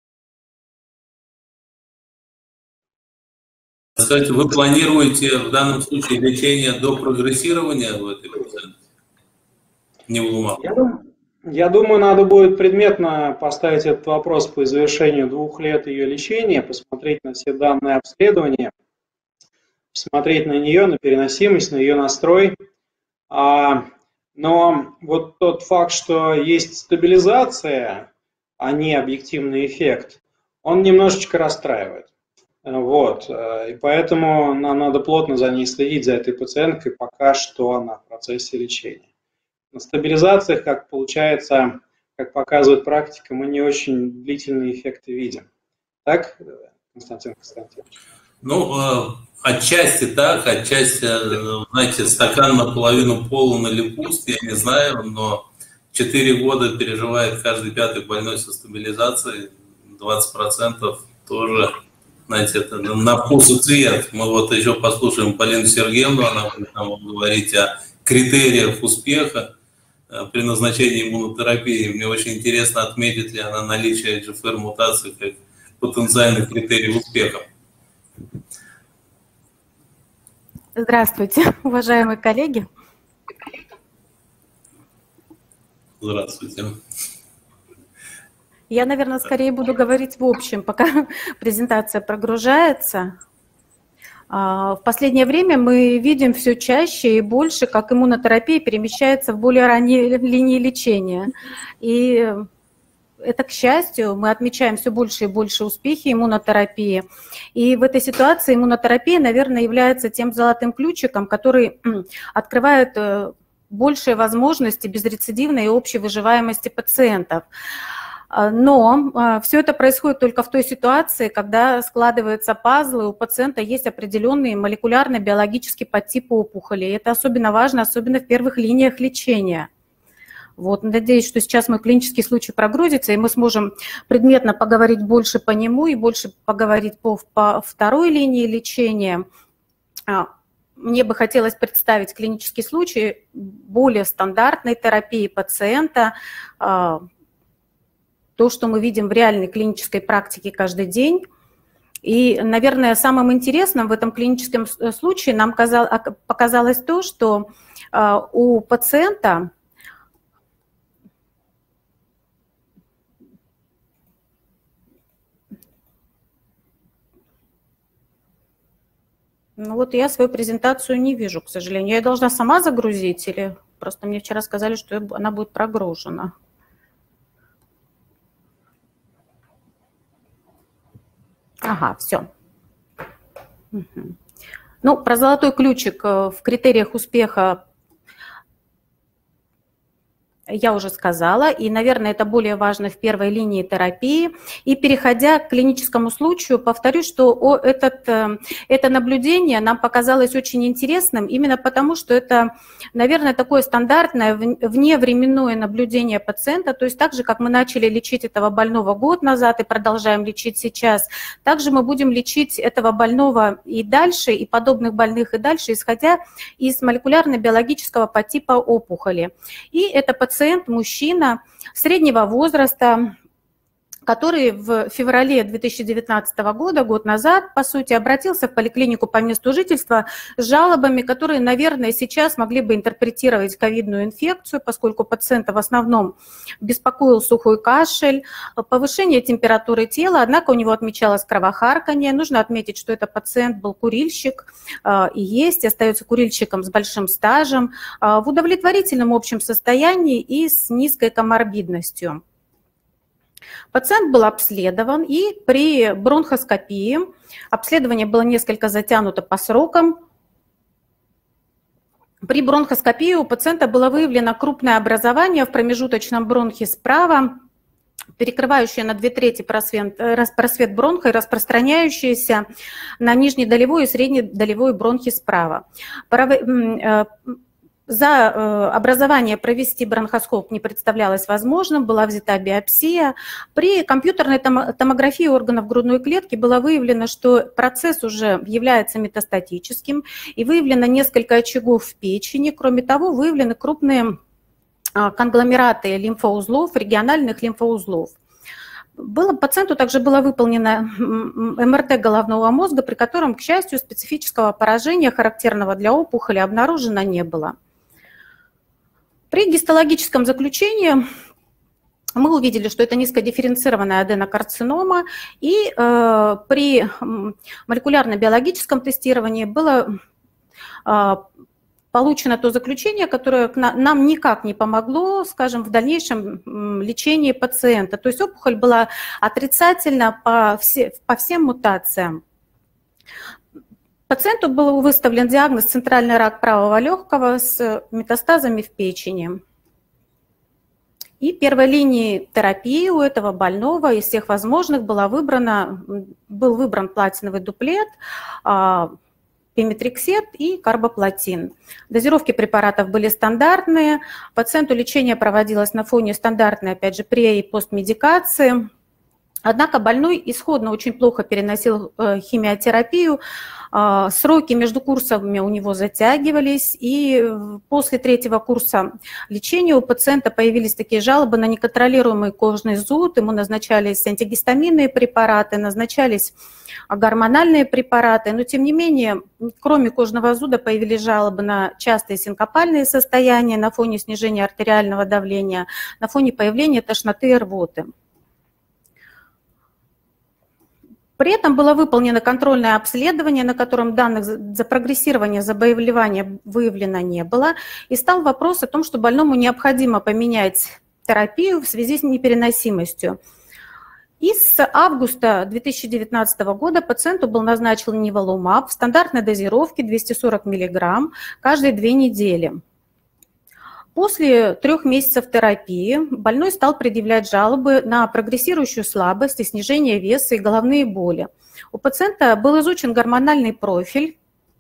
Скажите, вы планируете в данном случае лечение до прогрессирования в этой пациентке? Неволумаб? Я думаю, я думаю, надо будет предметно поставить этот вопрос по завершению двух лет ее лечения, посмотреть на все данные обследования, посмотреть на нее, на переносимость, на ее настрой. А, но вот тот факт, что есть стабилизация, а не объективный эффект, он немножечко расстраивает. Вот, и поэтому нам надо плотно за ней следить, за этой пациенткой, пока что она в процессе лечения. На стабилизациях, как получается, как показывает практика, мы не очень длительные эффекты видим. Так, Константин Константинович? Ну, отчасти так, отчасти, знаете, стакан наполовину полон или пуст, я не знаю, но четыре года переживает каждый пятый больной со стабилизацией, двадцать процентов тоже... Знаете, это на вкус и цвет. Мы вот еще послушаем Полину Сергеевну, она будет нам говорить о критериях успеха при назначении иммунотерапии. Мне очень интересно, отметит ли она наличие джи эф эр мутации как потенциальный критерий успеха. Здравствуйте, уважаемые коллеги. Здравствуйте. Я, наверное, скорее буду говорить в общем, пока презентация прогружается. В последнее время мы видим все чаще и больше, как иммунотерапия перемещается в более ранние линии лечения. И это, к счастью, мы отмечаем все больше и больше успехи иммунотерапии. И в этой ситуации иммунотерапия, наверное, является тем золотым ключиком, который открывает большие возможности безрецидивной и общей выживаемости пациентов. Но все это происходит только в той ситуации, когда складываются пазлы, у пациента есть определенный молекулярно-биологический подтип опухоли. И это особенно важно, особенно в первых линиях лечения. Вот, надеюсь, что сейчас мой клинический случай прогрузится, и мы сможем предметно поговорить больше по нему и больше поговорить по, по второй линии лечения. мне бы хотелось представить клинический случай более стандартной терапии пациента, то, что мы видим в реальной клинической практике каждый день. И, наверное, самым интересным в этом клиническом случае нам показалось то, что у пациента ну вот я свою презентацию не вижу, к сожалению. Я должна сама загрузить или просто мне вчера сказали, что она будет прогружена? Ага, все. Угу. Ну, про золотой ключик в критериях успеха я уже сказала, и, наверное, это более важно в первой линии терапии. И переходя к клиническому случаю, повторюсь, что о, этот, это наблюдение нам показалось очень интересным, именно потому, что это, наверное, такое стандартное вневременное наблюдение пациента, то есть так же, как мы начали лечить этого больного год назад и продолжаем лечить сейчас, также мы будем лечить этого больного и дальше, и подобных больных и дальше, исходя из молекулярно-биологического подтипа опухоли. И это пациент, Пациент, мужчина среднего возраста, который в феврале две тысячи девятнадцатого года, год назад, по сути, обратился в поликлинику по месту жительства с жалобами, которые, наверное, сейчас могли бы интерпретировать ковидную инфекцию, поскольку пациента в основном беспокоил сухой кашель, повышение температуры тела, однако у него отмечалось кровохарканье. Нужно отметить, что этот пациент был курильщик и есть, остается курильщиком с большим стажем, в удовлетворительном общем состоянии и с низкой коморбидностью. Пациент был обследован, и при бронхоскопии, обследование было несколько затянуто по срокам, при бронхоскопии у пациента было выявлено крупное образование в промежуточном бронхе справа, перекрывающее на две трети просвет, просвет бронха и распространяющееся на нижнедолевой и среднедолевой бронхи справа. За образование провести бронхоскоп не представлялось возможным, была взята биопсия. При компьютерной томографии органов грудной клетки было выявлено, что процесс уже является метастатическим, и выявлено несколько очагов в печени. Кроме того, выявлены крупные конгломераты лимфоузлов, региональных лимфоузлов. Было, пациенту также было выполнено эм эр тэ головного мозга, при котором, к счастью, специфического поражения, характерного для опухоли, обнаружено не было. При гистологическом заключении мы увидели, что это низкодифференцированная аденокарцинома, и э, при молекулярно-биологическом тестировании было э, получено то заключение, которое нам никак не помогло, скажем, в дальнейшем лечении пациента. То есть опухоль была отрицательна по, все, по всем мутациям. Пациенту был выставлен диагноз центральный рак правого легкого с метастазами в печени. И первой линией терапии у этого больного из всех возможных была выбрана, был выбран платиновый дуплет, пиметриксет и карбоплатин. Дозировки препаратов были стандартные. Пациенту лечение проводилось на фоне стандартной, опять же, пре- и постмедикации. Однако больной исходно очень плохо переносил химиотерапию, сроки между курсами у него затягивались, и после третьего курса лечения у пациента появились такие жалобы на неконтролируемый кожный зуд, ему назначались антигистаминные препараты, назначались гормональные препараты, но тем не менее, кроме кожного зуда, появились жалобы на частые синкопальные состояния на фоне снижения артериального давления, на фоне появления тошноты и рвоты. При этом было выполнено контрольное обследование, на котором данных за прогрессирование заболевания выявлено не было, и стал вопрос о том, что больному необходимо поменять терапию в связи с непереносимостью. И с августа две тысячи девятнадцатого года пациенту был назначен ниволумаб в стандартной дозировке двести сорок миллиграмм каждые две недели. После трех месяцев терапии больной стал предъявлять жалобы на прогрессирующую слабость и снижение веса и головные боли. У пациента был изучен гормональный профиль,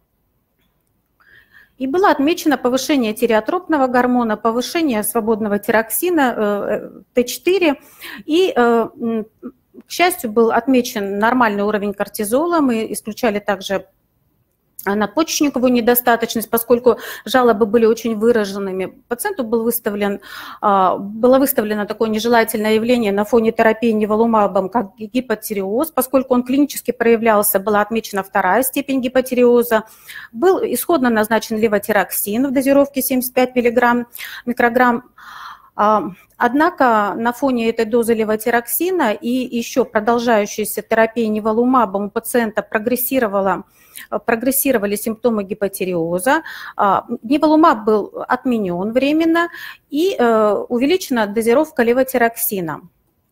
и было отмечено повышение тиреотропного гормона, повышение свободного тироксина тэ четыре, и, к счастью, был отмечен нормальный уровень кортизола. Мы исключали также надпочечниковую недостаточность, поскольку жалобы были очень выраженными. Пациенту был выставлен, было выставлено такое нежелательное явление на фоне терапии неволумабом, как гипотиреоз, поскольку он клинически проявлялся, была отмечена вторая степень гипотиреоза. Был исходно назначен левотироксин в дозировке семьдесят пять миллиграмм, микрограмм. Однако на фоне этой дозы левотироксина и еще продолжающейся терапии неволумабом у пациента прогрессировала, прогрессировали симптомы гипотиреоза. Неволумаб был отменен временно и увеличена дозировка левотироксина.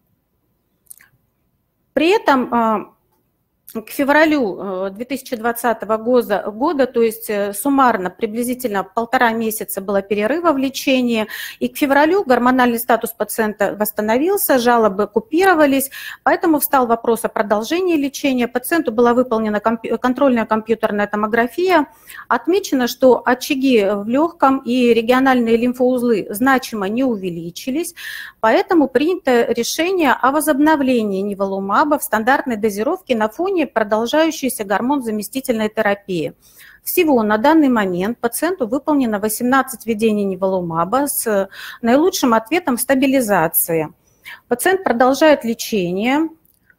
При этом к февралю две тысячи двадцатого года, то есть суммарно приблизительно полтора месяца было перерыва в лечении, и к февралю гормональный статус пациента восстановился, жалобы купировались, поэтому встал вопрос о продолжении лечения. Пациенту была выполнена контрольная компьютерная томография, отмечено, что очаги в легком и региональные лимфоузлы значимо не увеличились, поэтому принято решение о возобновлении неволумаба в стандартной дозировке на фоне продолжающейся гормон-заместительной терапии. Всего на данный момент пациенту выполнено восемнадцать введений неволумаба с наилучшим ответом стабилизации. Пациент продолжает лечение,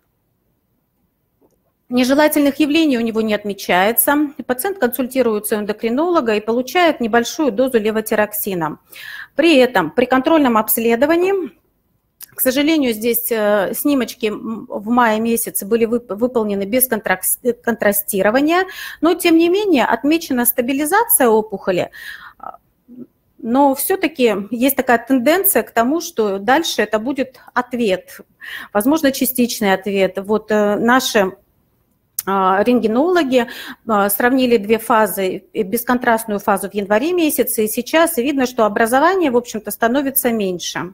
нежелательных явлений у него не отмечается. Пациент консультируется у эндокринолога и получает небольшую дозу левотироксина. При этом при контрольном обследовании, к сожалению, здесь снимочки в мае месяце были выполнены без контрастирования, но тем не менее отмечена стабилизация опухоли, но все-таки есть такая тенденция к тому, что дальше это будет ответ, возможно, частичный ответ. Вот наши рентгенологи сравнили две фазы, бесконтрастную фазу в январе месяце, и сейчас видно, что образование, в общем-то, становится меньше.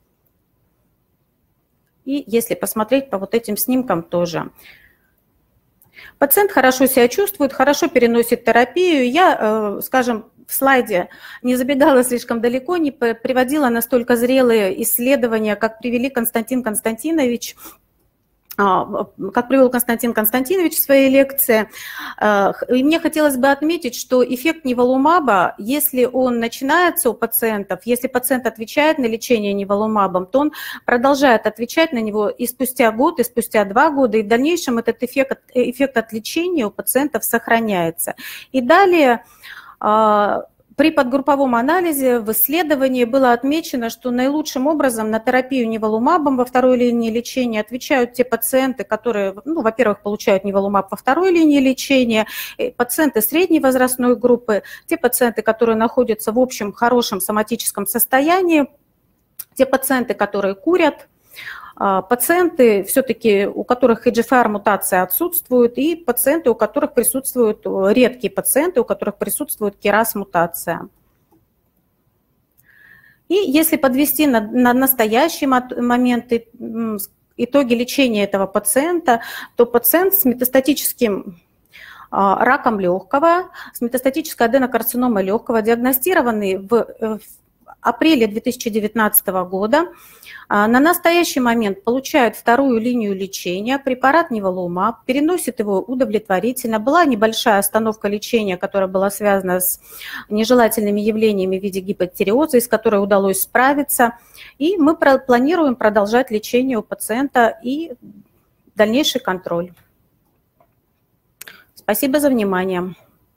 И если посмотреть по вот этим снимкам тоже. Пациент хорошо себя чувствует, хорошо переносит терапию. Я, скажем, в слайде не забегала слишком далеко, не приводила настолько зрелые исследования, как привели Константин Константинович, как привел Константин Константинович в своей лекции. И мне хотелось бы отметить, что эффект неволумаба, если он начинается у пациентов, если пациент отвечает на лечение неволумабом, то он продолжает отвечать на него и спустя год, и спустя два года, и в дальнейшем этот эффект, эффект от лечения у пациентов сохраняется. И далее при подгрупповом анализе в исследовании было отмечено, что наилучшим образом на терапию неволумабом во второй линии лечения отвечают те пациенты, которые, ну, во-первых, получают неволумаб во второй линии лечения, пациенты средней возрастной группы, те пациенты, которые находятся в общем хорошем соматическом состоянии, те пациенты, которые курят, пациенты, все-таки у которых и джи эф ар мутация отсутствует, и пациенты, у которых присутствуют, редкие пациенты, у которых присутствует кирас мутация. И если подвести на, на настоящий момент итоги лечения этого пациента, то пациент с метастатическим раком легкого, с метастатической аденокарциномой легкого, диагностированный в апреле две тысячи девятнадцатого года, на настоящий момент получает вторую линию лечения, препарат неволумаб, переносит его удовлетворительно. Была небольшая остановка лечения, которая была связана с нежелательными явлениями в виде гипотиреоза, с которой удалось справиться. И мы планируем продолжать лечение у пациента и дальнейший контроль. Спасибо за внимание.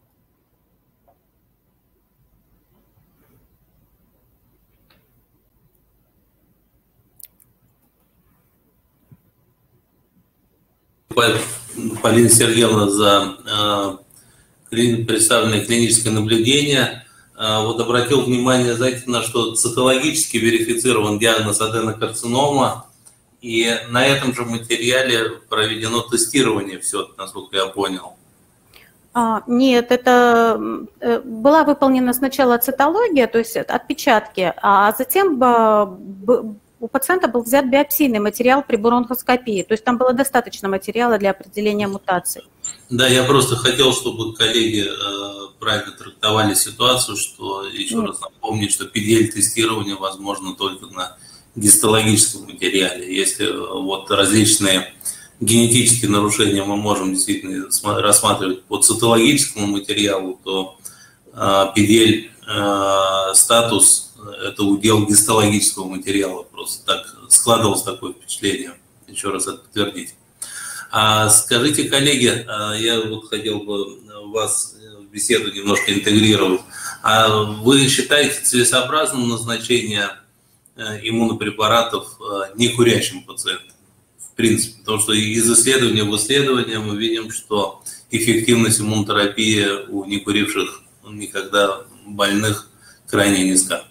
Полина Сергеевна, за э, представленное клиническое наблюдение. Э, вот обратил внимание, знаете, на что цитологически верифицирован диагноз аденокарцинома, и на этом же материале проведено тестирование, все, насколько я понял. А, нет, это была выполнена сначала цитология, то есть отпечатки, а затем у пациента был взят биопсийный материал при бронхоскопии, то есть там было достаточно материала для определения мутаций. Да, я просто хотел, чтобы коллеги э, правильно трактовали ситуацию, что еще Нет. раз напомнить, что пи ди эл-тестирование возможно только на гистологическом материале. Если вот различные генетические нарушения мы можем действительно рассматривать по цитологическому материалу, то пи-дель статус – это удел гистологического материала. Просто так складывалось такое впечатление. Еще раз это подтвердить. А скажите, коллеги, я вот хотел бы вас в беседу немножко интегрировать. А вы считаете целесообразным назначение иммунопрепаратов некурящим пациентам? В принципе, потому что из исследования в исследование мы видим, что эффективность иммунотерапии у некуривших никогда больных крайне низка.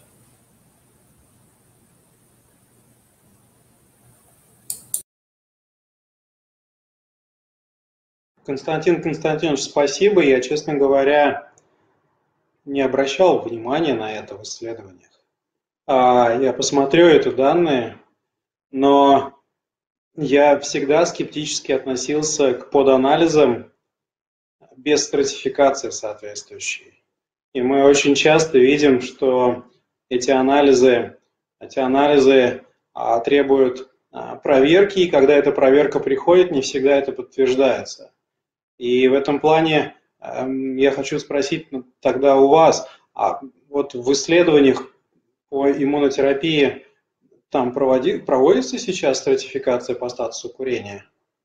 Константин Константинович, спасибо. Я, честно говоря, не обращал внимания на это в исследованиях. Я посмотрю эти данные, но я всегда скептически относился к поданализам без стратификации соответствующей. И мы очень часто видим, что эти анализы, эти анализы а, требуют а, проверки, и когда эта проверка приходит, не всегда это подтверждается. И в этом плане а, я хочу спросить тогда у вас, а вот в исследованиях по иммунотерапии там проводи, проводится сейчас стратификация по статусу курения?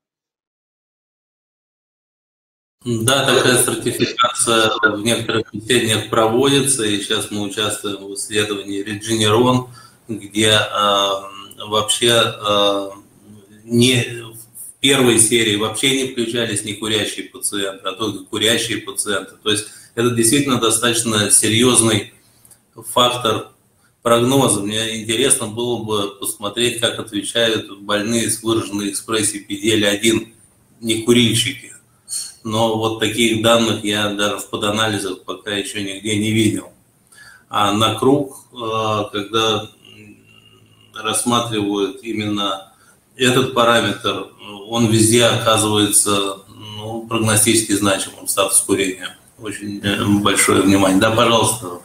Да, такая стратификация в некоторых исследованиях проводится, и сейчас мы участвуем в исследовании Regeneron, где э, вообще э, не, в первой серии вообще не включались некурящие пациенты, а только курящие пациенты. То есть это действительно достаточно серьезный фактор прогноза. Мне интересно было бы посмотреть, как отвечают больные с выраженной экспрессией пи-дель один некурильщики. Но вот таких данных я даже в поданализах пока еще нигде не видел. А на круг, когда рассматривают именно этот параметр, он везде оказывается ну, прогностически значимым, статус курения. Очень большое внимание. Да, пожалуйста.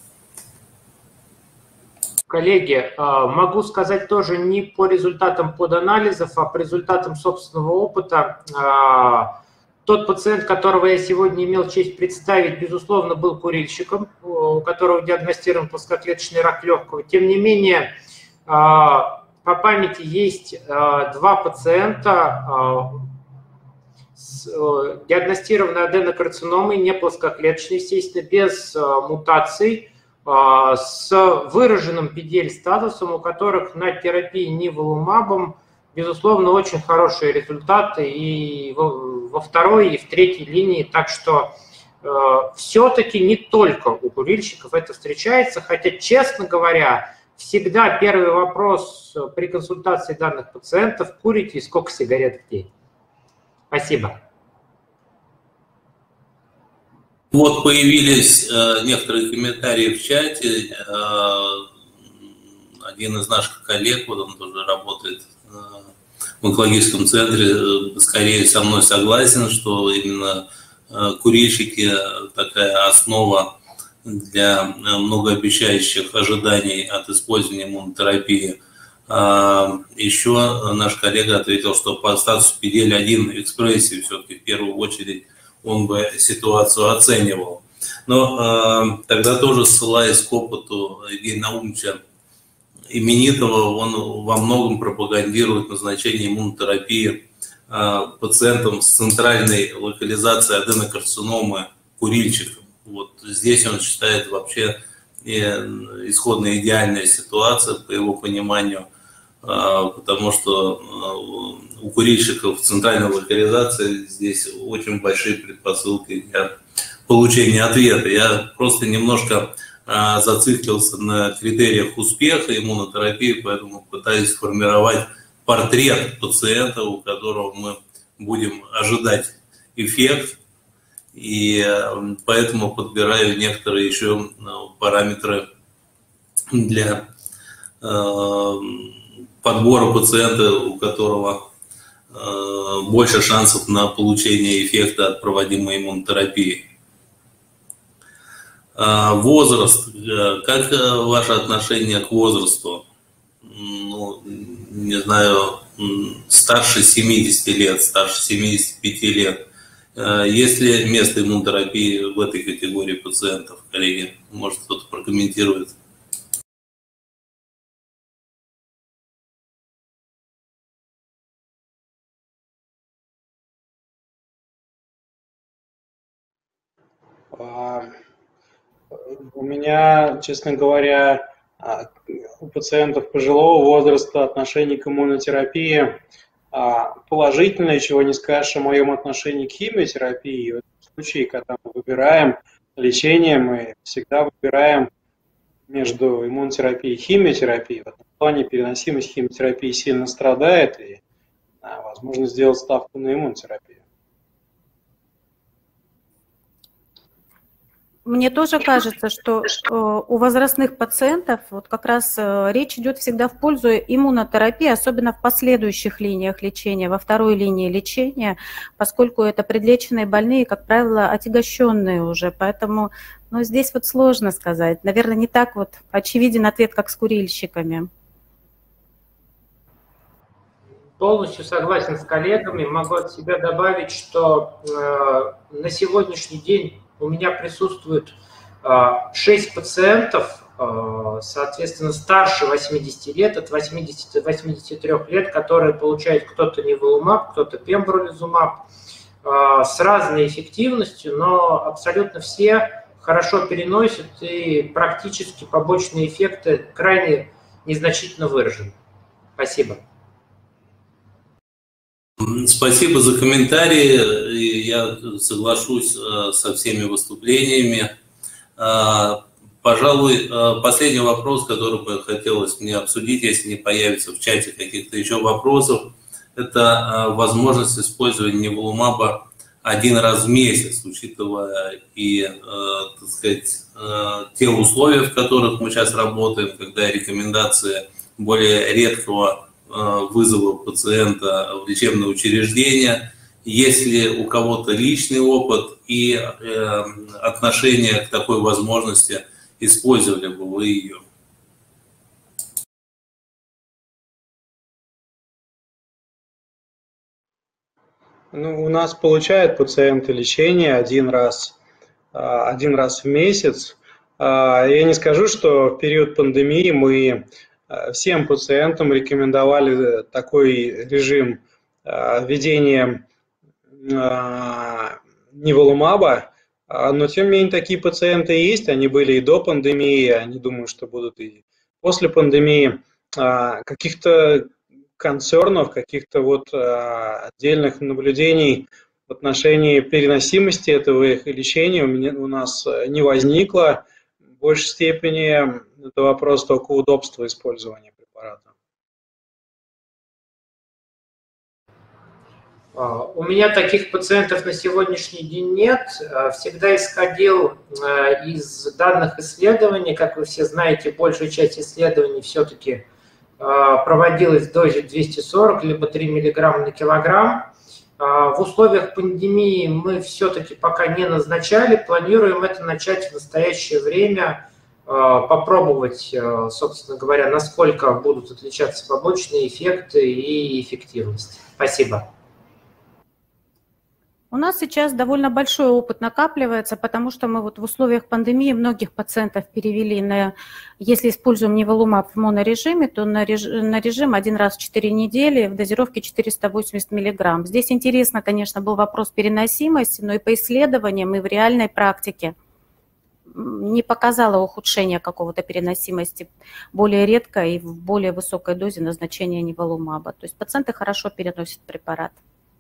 Коллеги, могу сказать тоже не по результатам поданализов, а по результатам собственного опыта. Тот пациент, которого я сегодня имел честь представить, безусловно, был курильщиком, у которого диагностирован плоскоклеточный рак легкого. Тем не менее, по памяти есть два пациента с диагностированной аденокарциномой, не плоскоклеточной, естественно, без мутаций, с выраженным пи-дель статусом, у которых на терапии ниволумабом, безусловно, очень хорошие результаты и во второй, и в третьей линии. Так что э, все-таки не только у курильщиков это встречается, хотя, честно говоря, всегда первый вопрос при консультации данных пациентов: курите и сколько сигарет в день? Спасибо. Вот появились э, некоторые комментарии в чате. Э, один из наших коллег, вот он тоже работает э, в онкологическом центре, э, скорее со мной согласен, что именно э, курильщики такая основа для многообещающих ожиданий от использования иммунотерапии. Э, еще наш коллега ответил, что по статусу пи-дель один экспрессии все-таки в первую очередь он бы ситуацию оценивал. Но э, тогда тоже, ссылаясь к опыту Евгения Наумовича Именитого, он во многом пропагандирует назначение иммунотерапии э, пациентам с центральной локализацией аденокарциномы курильщикам. Вот здесь он считает вообще э, исходно идеальная ситуация, по его пониманию, э, потому что э, у курильщиков центральной локализации здесь очень большие предпосылки для получения ответа. Я просто немножко а, зациклился на критериях успеха иммунотерапии, поэтому пытаюсь сформировать портрет пациента, у которого мы будем ожидать эффект, и а, поэтому подбираю некоторые еще а, параметры для а, подбора пациента, у которого больше шансов на получение эффекта от проводимой иммунотерапии. Возраст. Как ваше отношение к возрасту? Ну, не знаю, старше семидесяти лет, старше семидесяти пяти лет. Есть ли место иммунотерапии в этой категории пациентов, коллеги? Может, кто-то прокомментирует? У меня, честно говоря, у пациентов пожилого возраста отношение к иммунотерапии положительное, чего не скажешь о моем отношении к химиотерапии. В этом случае, когда мы выбираем лечение, мы всегда выбираем между иммунотерапией и химиотерапией. В этом плане переносимость химиотерапии сильно страдает, и возможно сделать ставку на иммунотерапию. Мне тоже кажется, что у возрастных пациентов вот как раз речь идет всегда в пользу иммунотерапии, особенно в последующих линиях лечения, во второй линии лечения, поскольку это предлеченные больные, как правило, отягощенные уже. Поэтому ну, здесь вот сложно сказать. Наверное, не так вот очевиден ответ, как с курильщиками. Полностью согласен с коллегами. Могу от себя добавить, что э, на сегодняшний день у меня присутствует шесть пациентов, соответственно, старше восьмидесяти лет, от восьмидесяти до восьмидесяти трёх лет, которые получают кто-то ниволумаб, кто-то пембролизумаб с разной эффективностью, но абсолютно все хорошо переносят и практически побочные эффекты крайне незначительно выражены. Спасибо. Спасибо за комментарии. Я соглашусь со всеми выступлениями. Пожалуй, последний вопрос, который бы хотелось мне обсудить, если не появится в чате каких-то еще вопросов, это возможность использования ниволумаба один раз в месяц, учитывая и, так сказать, те условия, в которых мы сейчас работаем, когда рекомендации более редкого вызова пациента в лечебное учреждение, есть ли у кого-то личный опыт и э, отношение к такой возможности, использовали бы вы ее? Ну, у нас получают пациенты лечение один раз, один раз в месяц. Я не скажу, что в период пандемии мы всем пациентам рекомендовали такой режим ведения ниволумаба, но тем не менее такие пациенты есть, они были и до пандемии, они думаю, что будут и после пандемии. Каких-то концернов, каких-то вот отдельных наблюдений в отношении переносимости этого лечения у, меня, у нас не возникло. В большей степени это вопрос только удобства использования препарата. У меня таких пациентов на сегодняшний день нет. Всегда исходил из данных исследований. Как вы все знаете, большая часть исследований все-таки проводилась в дозе двести сорок либо три миллиграмма на килограмм. В условиях пандемии мы все-таки пока не назначали, планируем это начать в настоящее время, попробовать, собственно говоря, насколько будут отличаться побочные эффекты и эффективность. Спасибо. У нас сейчас довольно большой опыт накапливается, потому что мы вот в условиях пандемии многих пациентов перевели на, если используем ниволумаб в монорежиме, то на режим, на режим один раз в четыре недели в дозировке четыреста восемьдесят миллиграмм. Здесь интересно, конечно, был вопрос переносимости, но и по исследованиям, и в реальной практике не показало ухудшения какого-то переносимости более редко и в более высокой дозе назначения ниволумаба. То есть пациенты хорошо переносят препарат.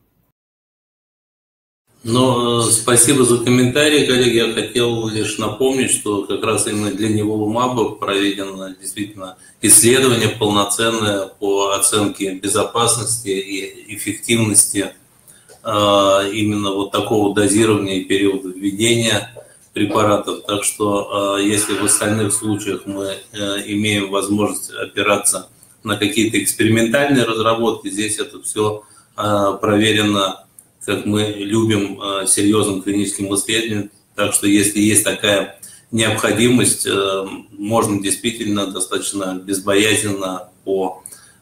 Но спасибо за комментарии, коллеги. Я хотел лишь напомнить, что как раз именно для ниволумаба проведено действительно исследование полноценное по оценке безопасности и эффективности именно вот такого дозирования и периода введения препаратов. Так что если в остальных случаях мы имеем возможность опираться на какие-то экспериментальные разработки, здесь это все проверено, как мы любим, серьезным клиническим исследованием. Так что если есть такая необходимость, можно действительно достаточно безбоязненно по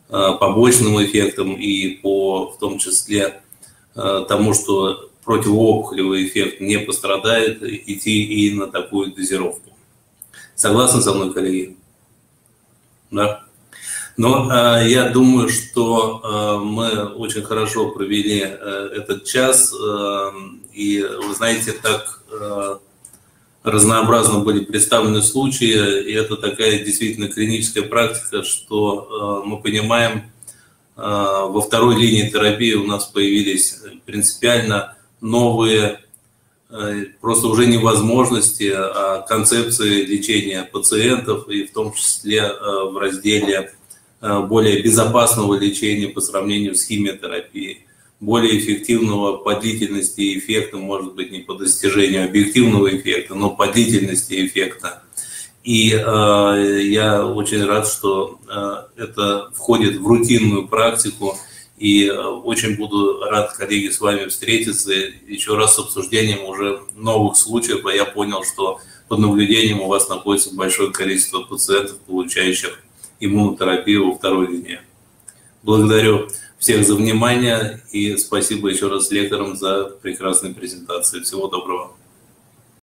побочным эффектам и по, в том числе, тому, что противоопухолевый эффект не пострадает, идти и на такую дозировку. Согласны со мной, коллеги? Да. Но э, я думаю, что э, мы очень хорошо провели э, этот час, э, и, вы знаете, так э, разнообразно были представлены случаи, и это такая действительно клиническая практика, что э, мы понимаем, э, во второй линии терапии у нас появились принципиально новые, э, просто уже не возможности, а концепции лечения пациентов, и в том числе э, в разделе более безопасного лечения по сравнению с химиотерапией, более эффективного по длительности и эффекту, может быть, не по достижению объективного эффекта, но по длительности эффекта. И э, я очень рад, что э, это входит в рутинную практику, и э, очень буду рад, коллеги, с вами встретиться еще раз с обсуждением уже новых случаев, а я понял, что под наблюдением у вас находится большое количество пациентов, получающих иммунотерапию во второй линии. Благодарю всех за внимание и спасибо еще раз лекторам за прекрасные презентации. Всего доброго.